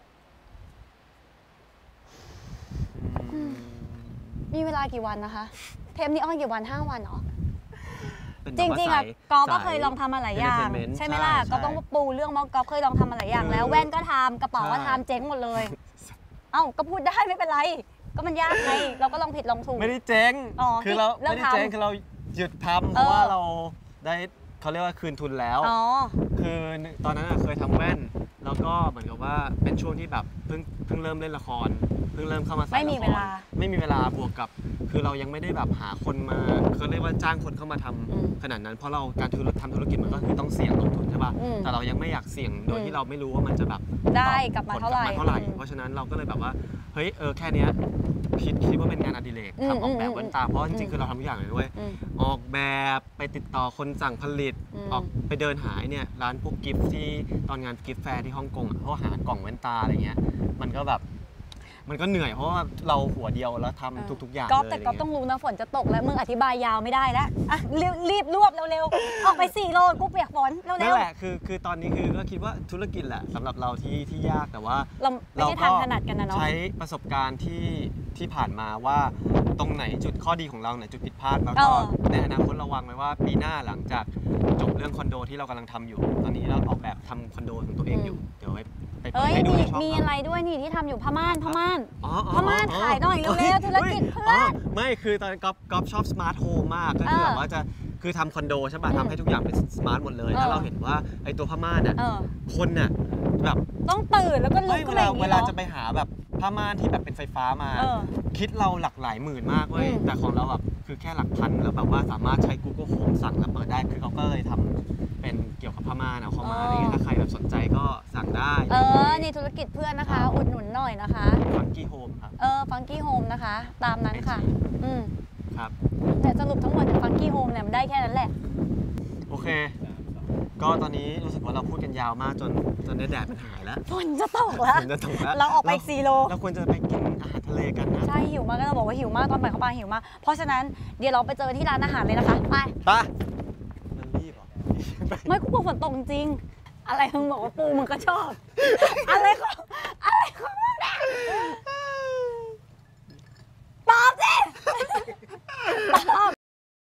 อืมมีเวลากี่วันนะคะ เทปนี้ออนกี่วันห้าวันเหรอเป็นจแบบว่าริงๆอะสายกอล์ฟก็สเคยลองทำมาหลายอย่าง entertainment ใช่ไหมล่ะใช่ก็ต้องปูเรื่องมากอล์ฟเคยลองทำมาหลายอย่างแล้วคือแว่นก็ทำกระเป๋าก็ใช่ทำเจ๊งหมดเลย เอ้าก็พูดได้ไม่เป็นไร ก็มันยากไงเราก็ลองผิดลองถูกไม่ได้เจ๊งอ๋อคือเราเลิกไม่ได้เจ๊งทำคือเราหยุดทำเพราะเออว่าเราได้เขาเรียกว่าคืนทุนแล้วอ๋อคือตอนนั้นอะเคยทำแว่น แล้วก็เหมือนกับว่าเป็นช่วงที่แบบเพิ่งเพิ่งเริ่มเล่นละคร เพิ่งเริ่มเข้ามาสายไม่มีละครเวลาไม่มีเวลาบวกกับ คือเรายังไม่ได้แบบหาคนมาเขาเรียกว่าจ้างคนเข้ามาทำอืมขนาดนั้น เพราะเราการธุรทำธุรกิจมันก็คือต้องเสี่ยงลงทุนใช่ป่ะอืมแต่เรายังไม่อยากเสี่ยงโดยอืมที่เราไม่รู้ว่ามันจะแบบได้กลับมาผลเท่าไหร่เท่าไหร่อืมเพราะฉะนั้นเราก็เลยแบบว่าเฮ้ยเออแค่เนี้ยคิดคิดว่าเป็นงานอดิเรกอืมทำออกแบบอืมแว่นตาเพราะจอืริงมๆคือเราทำทุกอย่างเลยด้วยอืมออกแบบไปติดต่อคนสั่งผลิตอืมออกไปเดินหาไอ้เนี่ยร้านพวกกิฟต์ที่ตอนงานกิฟต์แฟร์ที่ฮ่องกงอ่ะเพราะหากล่องแว่นตาอะไรเงี้ยมันก็แบบมันก็เหนื่อยเพราะว่าเราหัวเดียวแล้วทำทุก ๆ อย่างก๊อฟเลยแต่ก๊อฟะไรต้องเงี้ยรู้นะฝนจะตกแล้วมึงอธิบายยาวไม่ได้แล้วอ่ะรีบรีบรวบเร็วๆออกไปสี่โลกูเปียกฝนเร็นั่วนแหละคือคือตอนนี้คือก็คิดว่าธุรกิจแหละสำหรับเราที่ที่ยากแต่ว่าๆเราไม่ใช่ทางถนัดกันนะเนาะใช้ประสบการณ์ที่ที่ผ่านมาว่าตรงไหนจุดข้อดีของเราไหนจุดผิดพลาดแล้วก็เออในอนาคตเราวางไว้ว่าปีหน้าหลังจากจบเรื่องคอนโดที่เรากำลังทำอยู่ ตอนนี้เราออกแบบทำคอนโดของตัวเองอยู่เดี๋ยวไว้ไปเปิเอ้ดยให้ดูมีในช่องมีครับอะไรด้วยนี่ที่ทำอยู่ผ้าม่านผ้าม่านอ๋ออ๋อผ้าม่านอ๋อขายหน่อยเร็วๆฮ้ธุรกิจเพื่อนอ๋อไม่คือตอนก๊อฟก๊อฟชอบสมาร์ทโฮมมากก็คือเออแบบว่าจะคือทำคอนโดใช่ป่ะอืมทำให้ทุกอย่างเป็นสมาร์ทหมดเลยเออแล้วเราเห็นว่าไอ้ตัวผ้าม่านอ่ะเออคนน่ะแบบต้องตื่นแล้วก็ลุกไม่เวขึ้นมาลาอย่างเวนี้ลาเหรอจะไปหาแบบผ้าม่านที่แบบเป็นไฟฟ้ามาเออคิดเราหลักหลายหมื่นมากเว้ยอืมแต่ของเราแบบคือแค่หลักพันแล้วแบบว่าสามารถใช้ Google Home สั่งแล้วเปิดได้คือเขาก็เลยทำเป็นเกี่ยวกับผ้าม่านเอาเข้ามาอะไรเงี้ยถ้าใครแบบสนใจก็สั่งได้เออนี่ธุรกิจเพื่อนนะคะ อุดหนุนหน่อยนะคะฟังกี้โฮมครับเออฟังกี้โฮมนะคะ ตามนั้นค่ะ อืมครับแต่สรุปทั้งหมดจากฟังกี้โฮมเนี่ยมันได้แค่นั้นแหละโอเค ก็ตอนนี้รู้สึกว่าเราพูดกันยาวมากจนจนแดดมันหายแล้วฝนจะตกแล้วฝนจะตกแล้วเราออกไปอีกสี่โลเราควรจะไปกินอาหารทะเลกันนะใช่หิวมากก็จะบอกว่าหิวมากตอนบ่ายเขาปาหิวมาก เพราะฉะนั้นเดี๋ยวเราไปเจอที่ร้านอาหารเลยนะคะ ไปไปมันรีบเหรอไม่กูกลัวฝนตกจริงอะไรมึงบอกว่าปูมึงก็ชอบ อะไรของอะไรของมึงเนี่ยตอบสิตอบ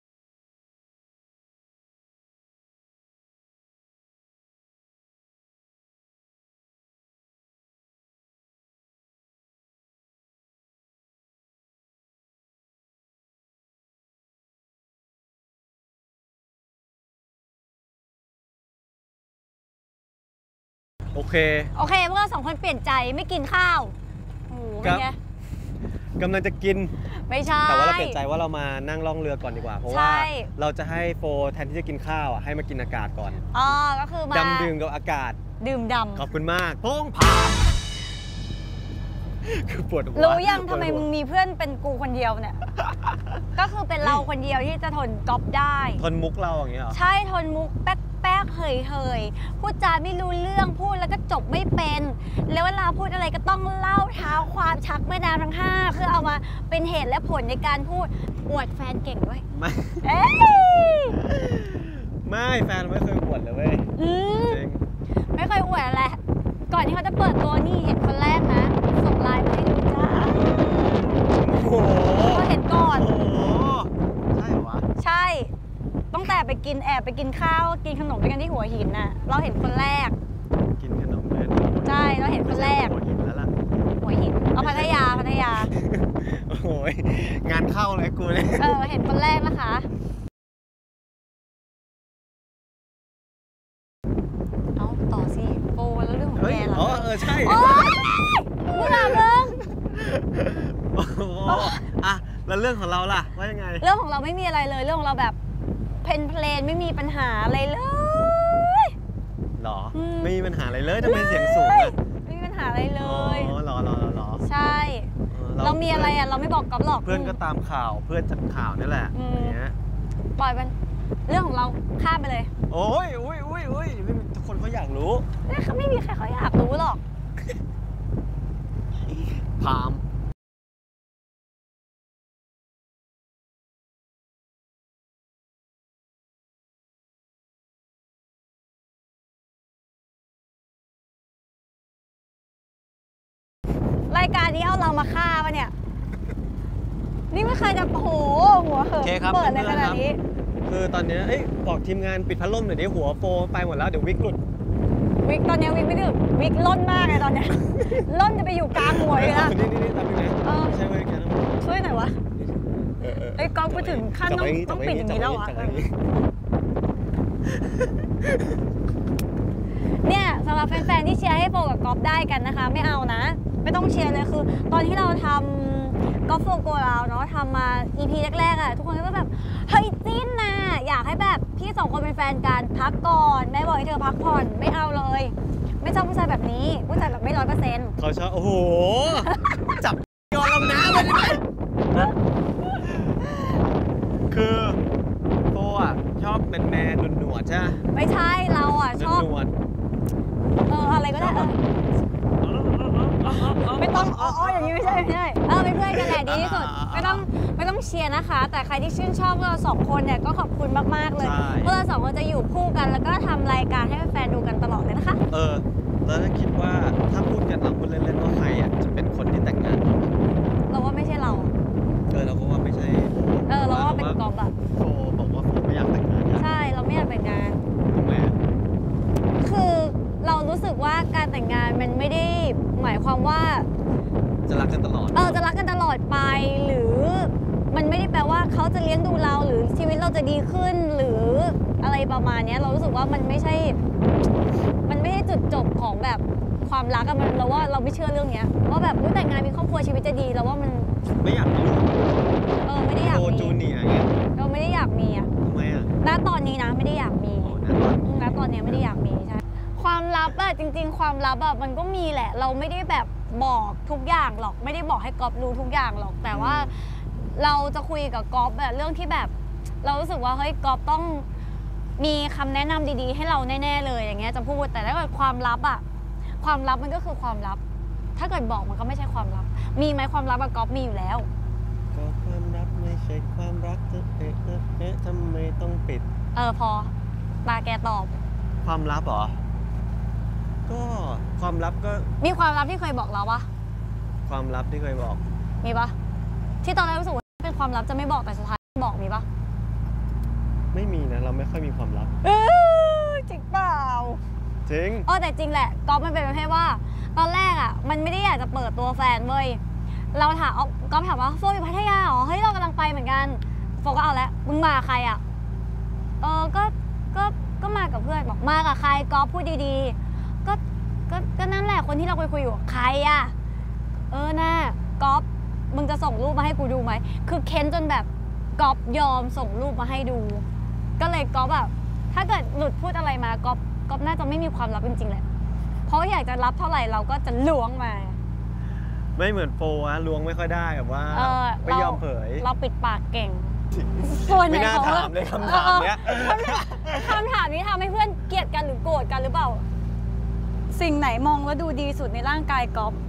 โอเคโอเคพวกเราสองคนเปลี่ยนใจไม่กินข้าวโอ้โหเป็นไงกำลังจะกินไม่ใช่แต่ว่าเราเปลี่ยนใจว่าเรามานั่งล่องเรือก่อนดีกว่า เพราะว่าใช่เราจะให้โฟแทนที่จะกินข้าวอ่ะให้มากินอากาศก่อนอ๋อก็คือมาดำดื่มกับอากาศดื่มดำขอบคุณมากโป้งผ่านคือปวดหัวรู้ยังปวดทำไมหัวมึงมีเพื่อนเป็นกูคนเดียวเนี่ย ก็คือเป็นเราคนเดียวที่จะทนก๊อปได้ทนมุกเราอย่างเงี้ยเหรอใช่ทนมุกแป๊กแป๊กเฮยเฮยพูดจาไม่รู้เรื่องพูดแล้วก็จบไม่เป็น แล้วเวลาพูดอะไรก็ต้องเล่าเท้าความชักแม่น้ำทั้งห้าเพื่อเอามาเป็นเหตุและผลในการพูดอวดแฟนเก่งด้วยไม่เอ้ยไม่แฟนไม่เคยปวดเลยเว้ยอืมจริงไม่เคยอวดอะไรก่อนที่เขาจะเปิดตัวนี่เห็นคนแรกนะส่งไลน์มาให้ดูจ้าโอ้โหเขาเห็นก่อนโอ้โหใช่เหรอวะใช่ตั้งแต่ไปกินแอบไปกินข้าวกินขนมด้วยกันที่หัวหินน่ะเราเห็นคนแรกกินขนมเลยใช่เราเห็นคนแรกหัวหินแล้วล่ะหัวหินเอาพัทยาพัทยาโอ้โหงานเข้าเลยกูเนี่ยเออเห็นคนแรกนะคะเอาต่อสิโปแล้วเรื่องของเฮ้ยแกล่ะอ๋อเออใช่โอ๊ยมึงถามเรื่องโอ้โหอ่ะแล้วเรื่องของเราล่ะว่ายังไงเรื่องของเราไม่มีอะไรเลยเรื่องของเราแบบเพลนเพลนไม่มีปัญหาอะไรเลยหรออืมไม่มีปัญหาอะไรเลยทำไมเสียงสูงอ่ะไม่มีปัญหาอะไรเลอ๋อย หรอหรอหรอหรอใช่ออเรามีอะไรอ่ะเราไม่บอกก๊อฟหรอกเพื่อนก็ตามข่าวเพื่อนจัดข่าวนี่แหละอืมอย่างเงี้ยปล่อยมันเรื่องของเราข้ามไปเลยโอ้ยอุ้ยอุ้ยอุ้ยไม่มีทุกคนเขาอยากรู้เนี่ยเขาไม่มีใครเขาอยากรู้หรอกพามรายการนี้เอาเรามาฆ่าปะเนี่ย นี่ไม่เคยจะโอ้โหหัวเหโออะเคครับเปิดในขนาดนี้คือตอนเนี้ยเอ้ยบอกทีมงานปิดพัดลมหน่อยดิหัวโฟไปหมดแล้วเดี๋ยววิกหลุดวิกตอนเนี้ยวิกไม่ถึงวิกล่นมากเลยตอนเนี้ย ล่นจะไปอยู่กลางหัวเลยนะนี่นี่นี่ตามนี้นะเออใช่ไหมแกนะช่วยหน่อยวะเออเออไอ้ก๊อฟไปถึงขั้นต้องจับไว้ต้องจับไว้ปิดอย่างนี้แล้วเหรอจับไว้อย่างนี้เนี่ยสำหรับแฟนๆที่เชียร์ให้โฟกับก๊อฟได้กันนะคะ ไม่เอานะ ไม่ต้องเชียร์เลยคือ ตอนที่เราทำก๊อฟโฟโกเราเนาะทำมา อี พี แรกๆอ่ะทุกคนก็แบบเฮ้ยจิ้นนะอยากให้แบบพี่สองคนเป็นแฟนกันพักก่อนแม่บอกให้เธอพักผ่อนไม่เอาเลย ไม่ชอบผู้ชายแบบนี้ผู้ชายแบบไม่ร้อยเปอร์เซ็นต์เขาชอบโอ้โห จับยอนลงน้ำเลยได้ไหมคือโฟอ่ะชอบแมนแมนๆหนวดๆใช่ไหมไม่ใช่เราอ่ะชอบหนวดเอออะไรก็ได้เออไม่ต้องอ๋ออย่างนี้ไม่ใช่ไม่ใช่เออเป็นเพื่อนกันแหละดีที่สุดไม่ต้องไม่ต้องเชียร์นะคะ แต่ใครที่ชื่นชอบพวกเราสองคนเนี่ยก็ขอบคุณมากๆเลยพวกเราสองคนจะอยู่คู่กันแล้วก็ทำรายการให้แฟนๆดูกันตลอดเลยนะคะเออแล้วถ้าคิดว่าถ้าพูดกันเราพูดเล่นๆว่าใครอ่ะจะเป็นคนที่แต่งงานเราว่าไม่ใช่เราเออเราก็ว่าไม่ใช่เออเราว่าเป็นกอบอะโฟบอกว่าโฟไม่อยากแต่งงานนะใช่เราไม่อยากแต่งงานทำไมอะคือเรารู้สึกว่าการแต่งงานมันไม่ได้หมายความว่าจะรักกันตลอดเออจะรักกันตลอดไปหรือมันไม่ได้แปลว่าเขาจะเลี้ยงดูเราหรือชีวิตเราจะดีขึ้นหรืออะไรประมาณเนี้ยเรารู้สึกว่ามันไม่ใช่ มันไม่ใช่จุดจบของแบบความรักอะมันเราว่าเราไม่เชื่อเรื่องเนี้ยว่าแบบอุ๊ยแต่งงานมีครอบครัวชีวิตจะดีเราว่ามันไม่อยากมีลูกเออไม่ได้อยากโฟมีจูเนียร์เงี้ยเราไม่ได้อยากมีอะทำไมอ่ะณตอนนี้นะไม่ได้อยากมีโอ้นั่นวะณตอนเนี้ยไม่ได้อยากมีใช่ความลับอะจริง ๆ ความลับอะมันก็มีแหละ เราไม่ได้แบบบอกทุกอย่างหรอกไม่ได้บอกให้ก๊อฟรู้ทุกอย่างหรอกแต่ว่า เราจะคุยกับก๊อฟแบบเรื่องที่แบบ เรารู้สึกว่าเฮ้ยก๊อฟต้องมีคำแนะนำดีๆ ให้เราแน่ๆเลยอย่างเงี้ยจะพูดแต่ถ้าเกิดความลับอะความลับมันก็คือความลับ ถ้าเกิดบอกมันก็ไม่ใช่ความลับ มีไหมความลับอะก๊อฟมีอยู่แล้วก็ความรักไม่ใช่ความรักจะเอ๊ะเอ๊ะเอ๊ะทำไมต้องปิดเออพอตาแกตอบความลับเหรอก็ความลับก็มีความลับที่เคยบอกเราปะความลับที่เคยบอกมีปะที่ตอนแรกรู้สึกว่าเป็นความลับจะไม่บอกแต่สุดท้ายบอกมีปะไม่มีนะ เราไม่ค่อยมีความลับเออจริงเปล่าจริงเออแต่จริงแหละก๊อฟมันเป็นประเภทว่า ตอนแรกอ่ะมันไม่ได้อยากจะเปิดตัวแฟนเว้ยเราถามก๊อฟถามว่าโฟอยู่พัทยาเหรอเฮ้ยเรากำลังไปเหมือนกันโฟก็เอาแล้วมึงมาใครอ่ะเออก็ก็ก็มากับเพื่อนบอกมากับใครก๊อฟพูดดีๆก็ก็ก็นั่นแหละคนที่เราคุยคุยอยู่ใครอ่ะเออน่าก๊อฟมึงจะส่งรูปมาให้กูดูไหมคือเค้นจนแบบก๊อฟยอมส่งรูปมาให้ดู ก็เลยก๊อฟแบบถ้าเกิดหลุดพูดอะไรมาก๊อฟก๊อฟน่าจะไม่มีความลับจริงๆแหละเพราะอยากจะรับเท่าไหร่เราก็จะล้วงมาไม่เหมือนโฟอะล้วงไม่ค่อยได้แบบว่าเออไม่ยอมเผยเราปิดปากเก่ง ส่วนไหนไม่น่าของถามเลยคำถามเนี้ยเออคำถามนี้ทำให้เพื่อนเกลียดกันหรือโกรธกันหรือเปล่า สิ่งไหนมองแล้วดูดีสุดในร่างกายก๊อฟ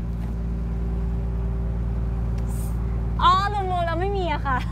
อ๋อรวมๆแล้วไม่มีอะค่ะ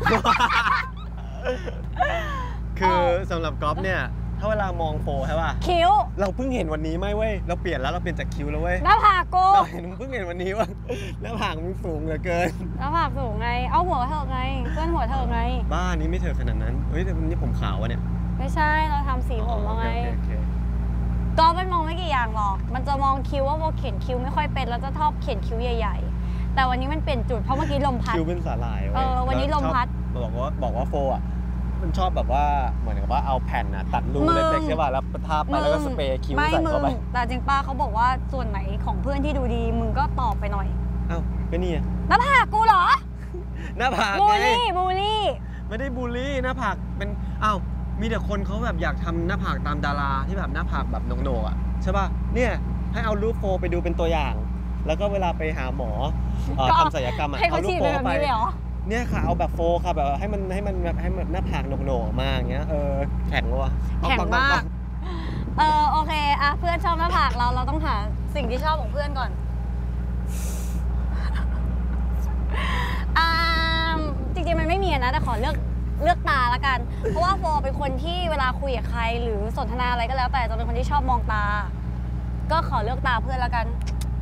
คือสำหรับก๊อฟเนี่ยถ้าเวลามองโฟใช่ป่ะคิ้วเราเพิ่งเห็นวันนี้ไหมเว้ยเราเปลี่ยนแล้วเราเปลี่ยนจากคิ้วแล้วเว้ยหน้าผากกูเราเห็นเพิ่งเห็นวันนี้ว่าหน้าผากมันสูงเหลือเกินหน้าผากสูงไง เอาหัวเถอะไงเพื่อนหัวเถอะไงบ้านนี้ไม่เถอะขนาดนั้นเฮ้ยแต่วันนี้ผมขาววะเนี่ยไม่ใช่เราทำสีผมแล้วไงโอเคโอเคก็มันมองไม่กี่อย่างหรอก มันจะมองคิ้วว่าโบเขียนคิ้วไม่ค่อยเป็นแล้วจะชอบเขียนคิ้วใหญ่ๆ แต่วันนี้มันเปลี่ยนจุดเพราะเมื่อกี้ลมพัดคิ้วเป็นสาหร่ายว้ยเออวันนี้ลมพัดแล้วชอบบอกว่าบอกว่าโฟอ่ะมันชอบแบบว่าเหมือนกับว่าเอาแผ่นน่ะตัดรูมึงเล็กๆใช่ป่ะแล้วทาไปแล้วก็สเปรย์คิ้วไม่ใส่มึเข้าง ไปแต่จริงป้าเขาบอกว่าส่วนไหนของเพื่อนที่ดูดีมึงก็ตอบไปหน่อยเอ้าก็นี่ไงหน้าผากกูเหรอหน้าผากบูลไงลี่บูลลี่ไม่ได้บูลลี่หน้าผากเป็นอ้าวมีแต่คนเขาแบบอยากทำหน้าผากตามดาราที่แบบหน้าผากแบบโหนกๆอ่ะใช่ป่ะเนี่ยให้เอารูปโฟไปดูเป็นตัวอย่าง แล้วก็เวลาไปหาหมอเอ่อก็ทำศัลยกรรมอ่ะให้เขาเอารูปฉีดโฟไปแบบไปนี้เลยเหรอเนี่ยค่ะเอาแบบโฟค่ะแบบให้มันให้มันแบบให้มันหน้าผากโหนกๆออกมาอย่างเงี้ยเออแข็งวะแข็งมาก เออโอเคอะเพื่อนชอบหน้าผากเราเราต้องหาสิ่งที่ชอบของเพื่อนก่อนอ่าจริงๆมันไม่มีนะแต่ขอเลือกเลือกตาละกัน เพราะว่าโฟเป็นคนที่เวลาคุยกับใครหรือสนทนาอะไรก็แล้ว แต่จะเป็นคนที่ชอบมองตา ก็ขอเลือกตาเพื่อนละกัน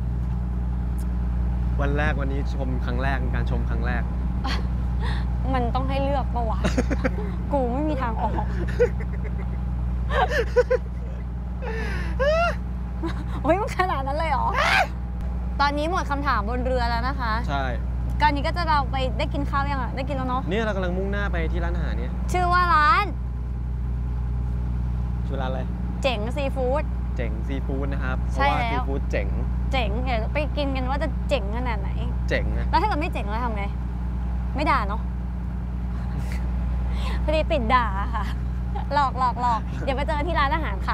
วันแรกวันนี้ชมครั้งแรกเป็นการชมครั้งแรกมันต้องให้เลือกปะวะ กูไม่มีทางออกโอ้ยมันขนาดนั้นเลยเหรอ ตอนนี้หมดคำถามบนเรือแล้วนะคะใช่การนี้ก็จะเราไปได้กินข้าวยังอ่ะ ได้กินแล้วเนาะเนี่ยเรากำลังมุ่งหน้าไปที่ร้านอาหารเนี่ยชื่อว่าร้านชื่อร้านอะไรเจ๋งซีฟู้ดเจ๋งซีฟู้ดนะครับเพใช่ราะว่าแล้วซีฟู้ดเจ๋งเจ๋งเดี๋ยวไปกินกันว่าจะเจ๋งขนาดไหนเจ๋งนะแล้วถ้าเกิดไม่เจ๋งเราทำไง ไม่ด่าเนาะ พอดีติดด่าค่ะ หลอกหลอกหลอกเดี๋ยวไปเจอกันที่ร้านอาหารค่ะ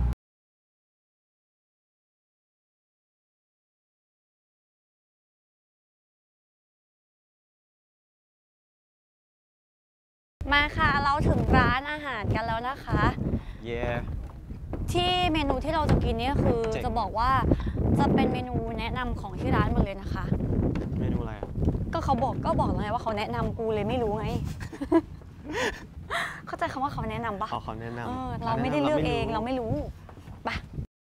มาค่ะเราถึงร้านอาหารกันแล้วนะคะเย่ที่เมนูที่เราจะกินนี่คือเจ๋งจะบอกว่าจะเป็นเมนูแนะนำของที่ร้านหมดเลยนะคะเมนูอะไรอ่ะก็เขาบอกก็บอกแล้วไงว่าเขาแนะนำกูเลยไม่รู้ไง เข้าใจคำว่าเขาแนะนำปะเขาเขาแนะนเออำเราไม่ได้เลือกเองเราเราไม่รู้ไม่รู้ไปะ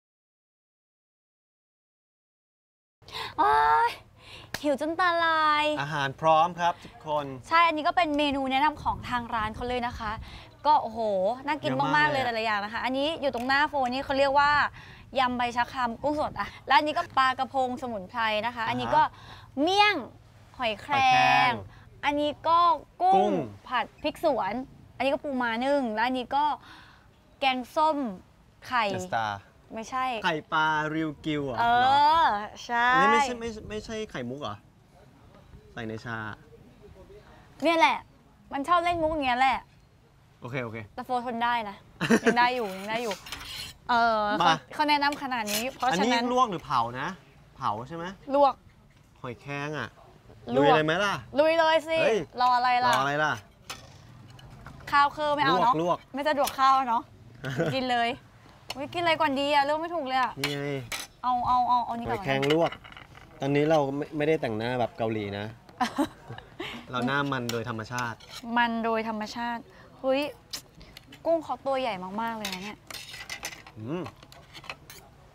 อ้ายหิวจนตาลายอาหารพร้อมครับทุกคนใช่ อันนี้ก็เป็นเมนูแนะนำของทางร้านเขาเลยนะคะ ก็โอ้โห น่ากินเยอะมากมากๆเลยเลยอะแต่ละอย่างนะคะ อันนี้อยู่ตรงหน้าโฟนนี่เขาเรียกว่ายำใบชะครามกุ้งสดอะแล้วอันนี้ก็ปลากระพงสมุนไพรนะคะ อันนี้ก็เมี่ยงหอยแครหอยแครง งอันนี้ก็กุ้กุ้งงผัดพริกสวน อันนี้ก็ปูม้านึ่ง แล้วอันนี้ก็แกงส้มไข่เดอะสตาร์ไม่ใช่ไข่ปลาริวกิวเหรอเอหรอ ใช่อันนี้ไม่ใช่ไม่ไม่ใช่ไข่มุกเหรอ ใส่ในชาเนี่ยแหละ มันชอบเล่นมุกอย่างเงี้ยแหละโอเค โอเคแต่โฟทนได้นะ ยังได้อยู่ยังได้อยู่ เออมาเขาเขาแนะนำขนาดนี้ เพราะอันฉะนี้นั้นลวกหรือเผานะ เผาใช่ไหมลวกหอยแครงอ่ะลลุวย กเลยไหมล่ะลุยเลยสิเฮ้ยรออะไรรล่ะออะไรล่ะข้าวคือไม่เอาเนาะลวกไม่สะดวกข้าวเนาะ กินเลยอุ๊ยกินอะไรก่อนดีอะเรื่องไม่ถูกเลยอะนี่ไงเอาเอาเอาเอานี่หก่ออย นแครงลวก ตอนนี้เราไม่ไม่ได้แต่งหน้าแบบเกาหลีนะ เราหน้ามันโดยธรรมชาติมันโดยธรรมชาติเฮ้ยกุ้งเขาตัวใหญ่มากๆเลยนะเนี่ยอืม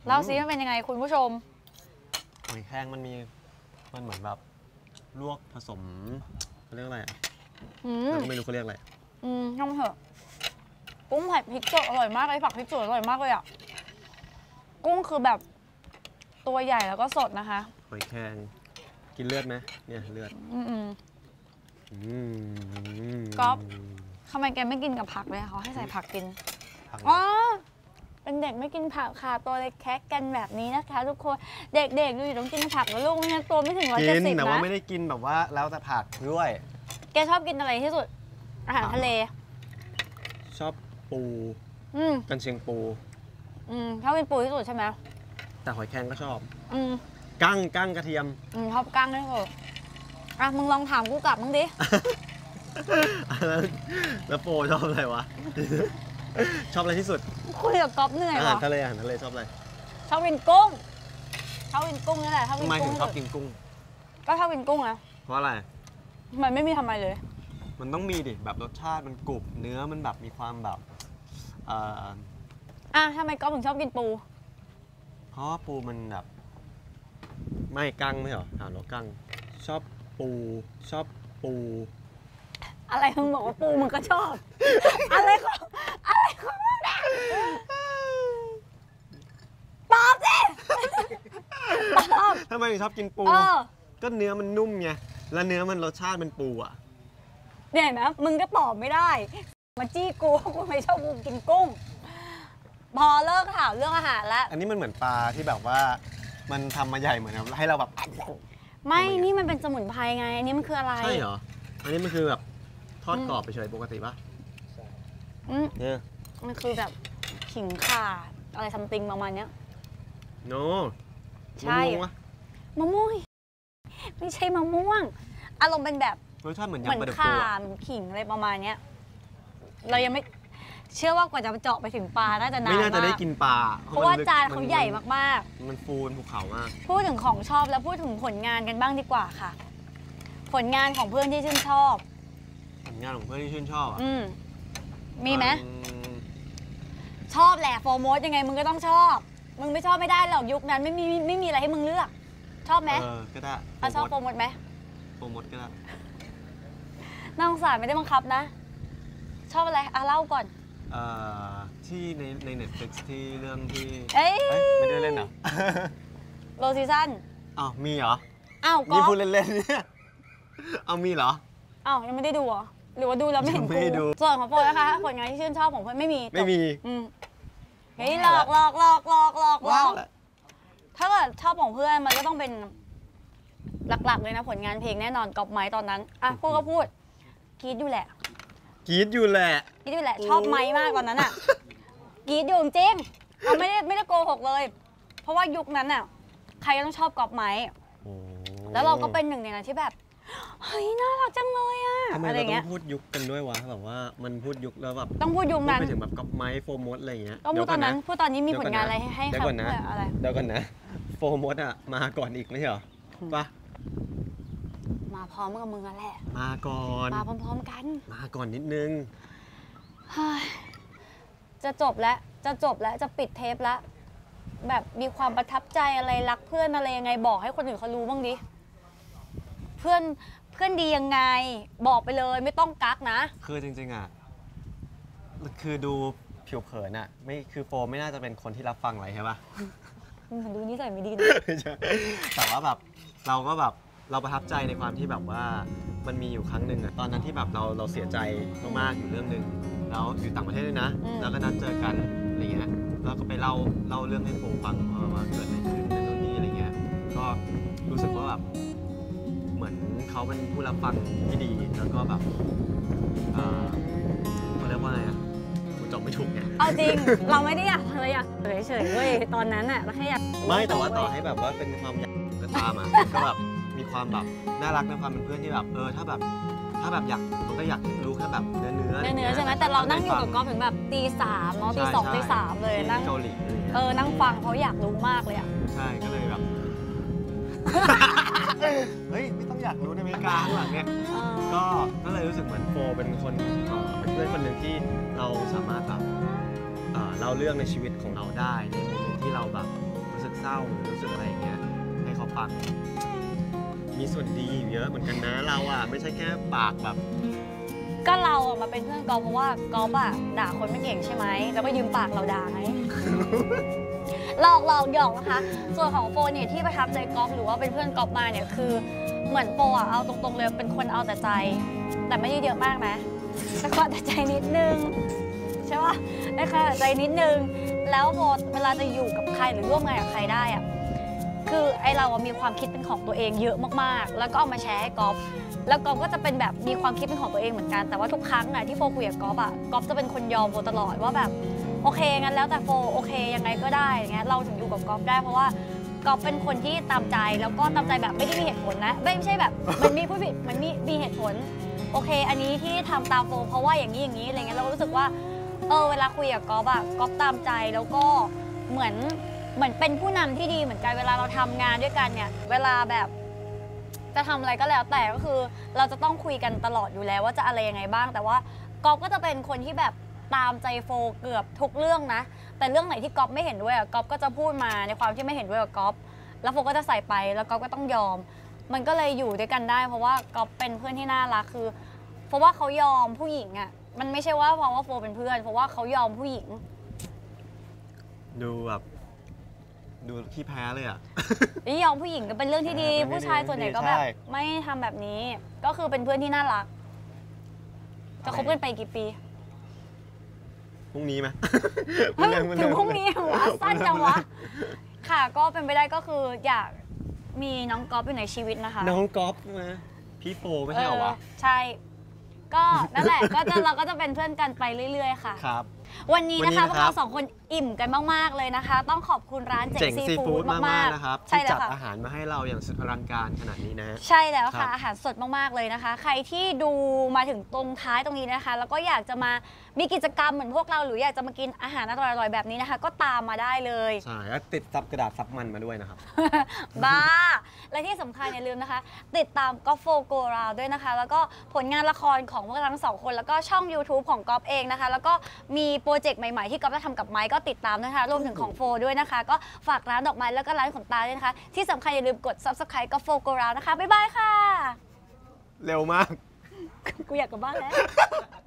เล่าซิมันเป็นยังไงคุณผู้ชมหอยแครงมันมีมันเหมือนแบบลวกผสมเขาเรียกอะไรอะอืมเราก็ไม่รู้เขาเรียกอะไรอืมช่างเถอะกุ้งผัดพริกสดอร่อยมากเลยผักพริกสดอร่อยมากเลยอ่ะกุ้งคือแบบตัวใหญ่แล้วก็สดนะคะหอยแครงกินเลือดไหมเนี่ยเลือดอืมอืมอืมก๊อฟ ทำไมแกไม่กินกับผักเลยเขาให้ใส่ผักกินผักอ๋อเป็นเด็กไม่กินผักค่ะตัวเล็กแคกกันแบบนี้นะคะ ทุกคนเด็กๆดูอยู่ต้องกินผักแล้วลูกไม่งั้นตัวไม่ถึงร้อยกิเจ็ดนสิบแต่ว่านะไม่ได้กินแบบว่าแล้วแต่ผักด้วยแกชอบกินอะไรที่สุด อาหารทะเลชอบปูอืมกันเชียงปูอืมชอบกินปูที่สุดใช่ไหมแต่หอยแครงก็ชอบอืมกั้งกั้งกระเทียมอืมชอบกั้งที่สุดอ่ะมึงลองถามกูกลับมึงดิแล้วแล้วโปชอบอะไรวะ ชอบอะไรที่สุดคุยกับก๊อฟเหนื่อยอาหารว่ะทะเลอาหารทะเลชอบอะไรชอบกินกุ้งชอบกินกุ้งนี่แหละชอบกิทำนไมกุ้ถึงงที่ชอบสุดกินกุ้งก็ชอบกินกุ้งนะเพราะอะไรมันไม่มีทำไมเลยมันต้องมีดิแบบรสชาติมันกรุบเนื้อมันแบบมีความแบบเอ่ออ่ะทำไมก๊อฟถึงชอบกินปูเพราะว่าปูมันแบบไม่กั้งไม่เหรอถามเรากั้งชอบปูชอบปูอะไรมึงบอกว่าปูมึงก็ชอบ อะไรของอะไรของมึงเนี่ยตอบสิตอบทำไมถึงชอบกินปูเออก็เนื้อมันนุ่มไงแล้วเนื้อมันรสชาติเป็นปูอ่ะเนี่ยนะมึงก็ตอบไม่ได้ มาจี้กูว่ากูไม่ชอบกูกินกุ้ง พอเลิกถามเรื่องอาหารแล้วอันนี้มันเหมือนปลาที่แบบว่ามันทำมาใหญ่เหมือนให้เราแบบไม่ทำไมอะนี่มันเป็นสมุนไพรไง อันนี้มันคืออะไรใช่เหรออันนี้มันคือแบบทอดกรอบไปเฉยปกติปะอืมเนี่ยมันคือแบบขิงข่าอะไรซัมติงประมาณเนี้ยโนใช่มะม่วงวะมะม่วง ไม่ใช่มะม่วง อารมณ์เป็นแบบรสชาติเหมือนเหมือนยำปลาดุกข่าปูอะเหมือนขิงอะไรประมาณเนี้ย เรายังไม่เชื่อว่ากว่าจะเจาะไปถึงปลาน่าจะนานไม่น่าจะได้มากกินปลาเพราะว่าจานเขาใหญ่มากๆมันฟูนภูเขามากๆ พูดถึงของชอบแล้วพูดถึงผลงานกันบ้างดีกว่าค่ะ ผลงานของเพื่อนที่ชื่นชอบผลงานของเพื่อนที่ชื่นชอบอะอืมมีไหมอืมชอบแหละโฟร์โมสยังไงมึงก็ต้องชอบ มึงไม่ชอบไม่ได้หรอกยุคนั้นไม่มีไม่มีอะไรให้มึงเลือก ชอบไหมเออก็ได้อ่ะชอบโฟร์โมสไหมโปรโมทก็ได้น่าสงสารไม่ได้บังคับนะ ชอบอะไรอ่ะเล่าก่อนเอ่อที่ในใน Netflix ที่เรื่องที่เอ้ยเอ้ยไม่ได้เล่นเหรอโลซีซั่นอ้าวมีเหรออ้าวก็นี่พูดเล่นๆเนี่ยเอามีเหรออ้าวยังไม่ได้ดูเหรอหรือว่าดูแล้วไม่เห็นยังไม่กูได้ดูส่วนของโฟร์นะคะผลงานที่ชื่นชอบของเพื่อนไม่มีจบไม่มีอืมเฮ้ยหลอกหลอกหลอกหลอกหลอกหลว้าอวกถ้าเกิดชอบของเพื่อนมันก็ต้องเป็นหลักๆเลยนะผลงานเพลงแน่นอนกอบไม้ตอนนั้นอ่ะพูดก็พูดกรีดอยู่แหละกรีดอยู่แหละกรีดอยู่แหละ ชอบไม้มากตอนนั้นอ่ะกรีดอยู่จริงเราไม่ได้ไม่ได้โกหกเลย เพราะว่ายุคนั้นอ่ะใครก็ต้องชอบกอบไม้โอ้แล้วเราก็เป็นหนึ่งในนั้นที่แบบเฮ้ยน่ารักจังเลยอ่ะทำไมอะไรเราต้อเงี้ยงพูดยุคกันด้วยวะแบบว่ามันพูดยุคแล้วแบบต้องพูดยุคพูดนั้นไปถึงแบบก๊อปไม้โฟร์โมดอะไรอย่างเงี้ยต้องพูดตอนนั้นพูดตอนนี้มีผลงานอะไรให้เดี๋ยวเขาก่อนนะเพื่ออะไรเดี๋ยวก่อนนะโฟร์โมดอะมาก่อนอีกไม่ใช่เหรอปะมาพร้อมกับมึงอะแหละมาก่อนมาพร้อมๆกันมาก่อนนิดนึงเฮ้ยจะจบแล้วจะจบแล้วจะปิดเทปแล้ว แบบมีความประทับใจอะไรรักเพื่อนอะไรยังไงบอกให้คนอื่นเขารู้บ้างดิเพื่อนเพื่อนดียังไง บอกไปเลยไม่ต้องกักนะคือจริงๆอ่ะ คือดูผิวเผินอ่ะ ไม่คือโฟมไม่น่าจะเป็นคนที่รับฟังอะไรใช่ปะมึงดูนิสัยไม่ดีนะไม่ใช่แต่ว่าแบบเราก็แบบเราประทับใจในความที่แบบว่ามันมีอยู่ครั้งหนึ่งอ่ะ ตอนนั้นที่แบบเราเราเสียใจมากๆอยู่เรื่องหนึ่งแล้วอยู่ต่างประเทศด้วยนะ แล้วก็นัดเจอกันอะไรเงี้ยเราก็ไปเล่าเล่าเรื่องให้โฟฟังว่าว่าเกิดอะไรขึ้นในตรงนี้อะไรเงี้ย ก็รู้สึกว่าแบบเหมือนเขาเป็นผู้รับฟังที่ดีแล้วก็แบบเอ่อเขาเรียกว่าอะไรอ่ะกูจบไม่ถูกไงเอาจริง เราไม่ได้อยากเราอยากเฉยๆเว้ยตอนนั้นอะเราแค่อยากไม่แต่ว่าต่อให้แบบว่าเป็นความอยากก็ตามอ่ะ ก็แบบมีความแบบน่ารักในความเป็นเพื่อนที่แบบเออถ้าแบบถ้าแบบอยากมันก็อยากรู้แค่แบบเนื้อเนื้อเนื้อๆใช่ไหมแต่เรานั่งอยู่กับกอล์ฟถึงแบบตีสามเนาะตีสองตีสามเลยนั่งเกาหลีอะไรอย่างเงี้ยเออนั่งฟังเขาอยากรู้มากเลยอะใช่ก็เลยแบบ เฮ้ยไม่ต้องอยากรู้ในอเมริกาข้างหลังเนี่ยเออก็ก็เลยรู้สึกเหมือนโฟเป็นคนเอ่อเป็นเพื่อนคนหนึ่งที่เราสามารถแบบเอ่อเล่าเรื่องในชีวิตของเราได้ในโมเมนต์ที่เราแบบรู้สึกเศร้าหรือรู้สึกอะไรอย่างเงี้ยให้เขาฟังมีส่วนดีอยู่เยอะเหมือนกันนะเราอ่ะไม่ใช่แค่ปากแบบก็เราอะมาเป็นเพื่อนกอล์ฟเพราะว่ากอล์ฟอะด่าคนไม่เก่งใช่ไหมแล้วก็ยืมปากเราด่าไง หลอกหลอกหยอกนะคะ ส่วนของโฟเนี่ยที่ประทับใจกอล์ฟหรือว่าเป็นเพื่อนกอล์ฟมาเนี่ยคือเหมือนโฟอะเอาตรงๆเลยเป็นคนเอาแต่ใจ แต่ไม่ได้เยอะมากนะแต่ก็เอาแต่ใจนิดนึงใช่ปะได้ค่ะแต่ใจนิดนึงแล้วโฟเวลาจะอยู่กับใครหรือร่วมงานกับใครได้อะคือไอเราอะมีความคิดเป็นของตัวเองเยอะมากๆแล้วก็เอามาแชร์ให้กอล์ฟแล้วกอล์ฟก็จะเป็นแบบมีความคิดเป็นของตัวเองเหมือนกันแต่ว่าทุกครั้งอะที่โฟคุยกับกอล์ฟอะกอล์ฟจะเป็นคนยอมโฟตลอดว่าแบบโอเคงั้นแล้วแต่โฟโอเคยังไงก็ได้อย่างเงี้ยเราถึงอยู่กับกอล์ฟได้เพราะว่ากอล์ฟเป็นคนที่ตามใจแล้วก็ตามใจแบบไม่ได้มีเหตุผลนะไม่ไม่ใช่แบบมันมีผู้ผิดมันมีมีเหตุผลโอเคอันนี้ที่ทำตามโฟเพราะว่าอย่างนี้อย่างนี้อะไรเงี้ยเราก็รู้สึกว่าเออเวลาคุยกับกอล์ฟอะกอล์ฟตามใจแล้วก็เหมือนเหมือนเป็นผู้นำที่ดีเหมือนกันเวลาเราทำงานด้วยกันเนี่ยเวลาแบบจะทำอะไรก็แล้วแต่ก็คือเราจะต้องคุยกันตลอดอยู่แล้วว่าจะอะไรยังไงบ้างแต่ว่ากอล์ฟก็จะเป็นคนที่แบบตามใจโฟเกือบทุกเรื่องนะแต่เรื่องไหนที่กอล์ฟไม่เห็นด้วยอะกอล์ฟก็จะพูดมาในความที่ไม่เห็นด้วยกับกอล์ฟแล้วโฟก็จะใส่ไปแล้วกอล์ฟก็ต้องยอมมันก็เลยอยู่ด้วยกันได้เพราะว่ากอล์ฟเป็นเพื่อนที่น่ารักคือเพราะว่าเขายอมผู้หญิงอะมันไม่ใช่ว่าเพราะว่าโฟเป็นเพื่อนเพราะว่าเขายอมผู้หญิงดูแบบดูขี้แพ้เลยอ่ะนี่ยอมผู้หญิงก็เป็นเรื่องที่ดีเออเป็นเรื่องผู้ชายส่วนใหญ่ก็แบบใช่ไม่ทำแบบนี้ ก็คือเป็นเพื่อนที่น่ารัก จะคบกันไปกี่ปีพรุ่งนี้ไหมเฮ้ยถึงพรุ่งนี้เหรอสั้นจังวะค่ะ ก็เป็นไปได้ก็คืออยากมีน้องก๊อฟอยู่ในชีวิตนะคะน้องก๊อฟมาพี่โฟไม่ใช่เหรอวะเออใช่ ก็นั่นแหละก็จะเราก็จะเป็นเพื่อนกันไปเรื่อยๆค่ะครับวันนี้นะคะวันนี้พวนะครับกเราสองคนอิ่มกันมากๆเลยนะคะ ต้องขอบคุณร้านเจ๋เจ๋งงซีซีฟู้ฟู้ดดมามากๆๆนะครับใช่ที่แล้จัวดค่ะอาหารมาให้เราอย่างสุดอลังการขนาดนี้นะฮะใช่แล้วครัค่ะบอาหารสดมากๆเลยนะคะ ใครที่ดูมาถึงตรงท้ายตรงนี้นะคะ แล้วก็อยากจะมามีกิจกรรมเหมือนพวกเราหรืออยากจะมากินอาหารอร่อยๆแบบนี้นะคะ ก็ตามมาได้เลยใช่แล้วติดซับกระดาษซับมันมาด้วยนะครับบ้า และที่สำคัญอย่าลืมนะคะ ติดตามก๊อฟโฟโกราวด้วยนะคะ แล้วก็ผลงานละครของพวกเราทั้งสองคนแล้วก็ช่อง YouTube ของก๊อฟเองนะคะ แล้วก็มีโปรเจกต์ใหม่ๆที่ก๊อฟจะทำกับไมค์ก็ติดตามนะคะรวมถึงของโฟด้วยนะคะ ก็ฝากร้านดอกไม้แล้วก็ร้านขนตาด้วยนะคะ ที่สำคัญอย่าลืมกด ซับสไครบ์ ก๊อฟโฟโกราวนะคะบ๊ายบายค่ะเร็วมากกูอยากกลับบ้านแล้ว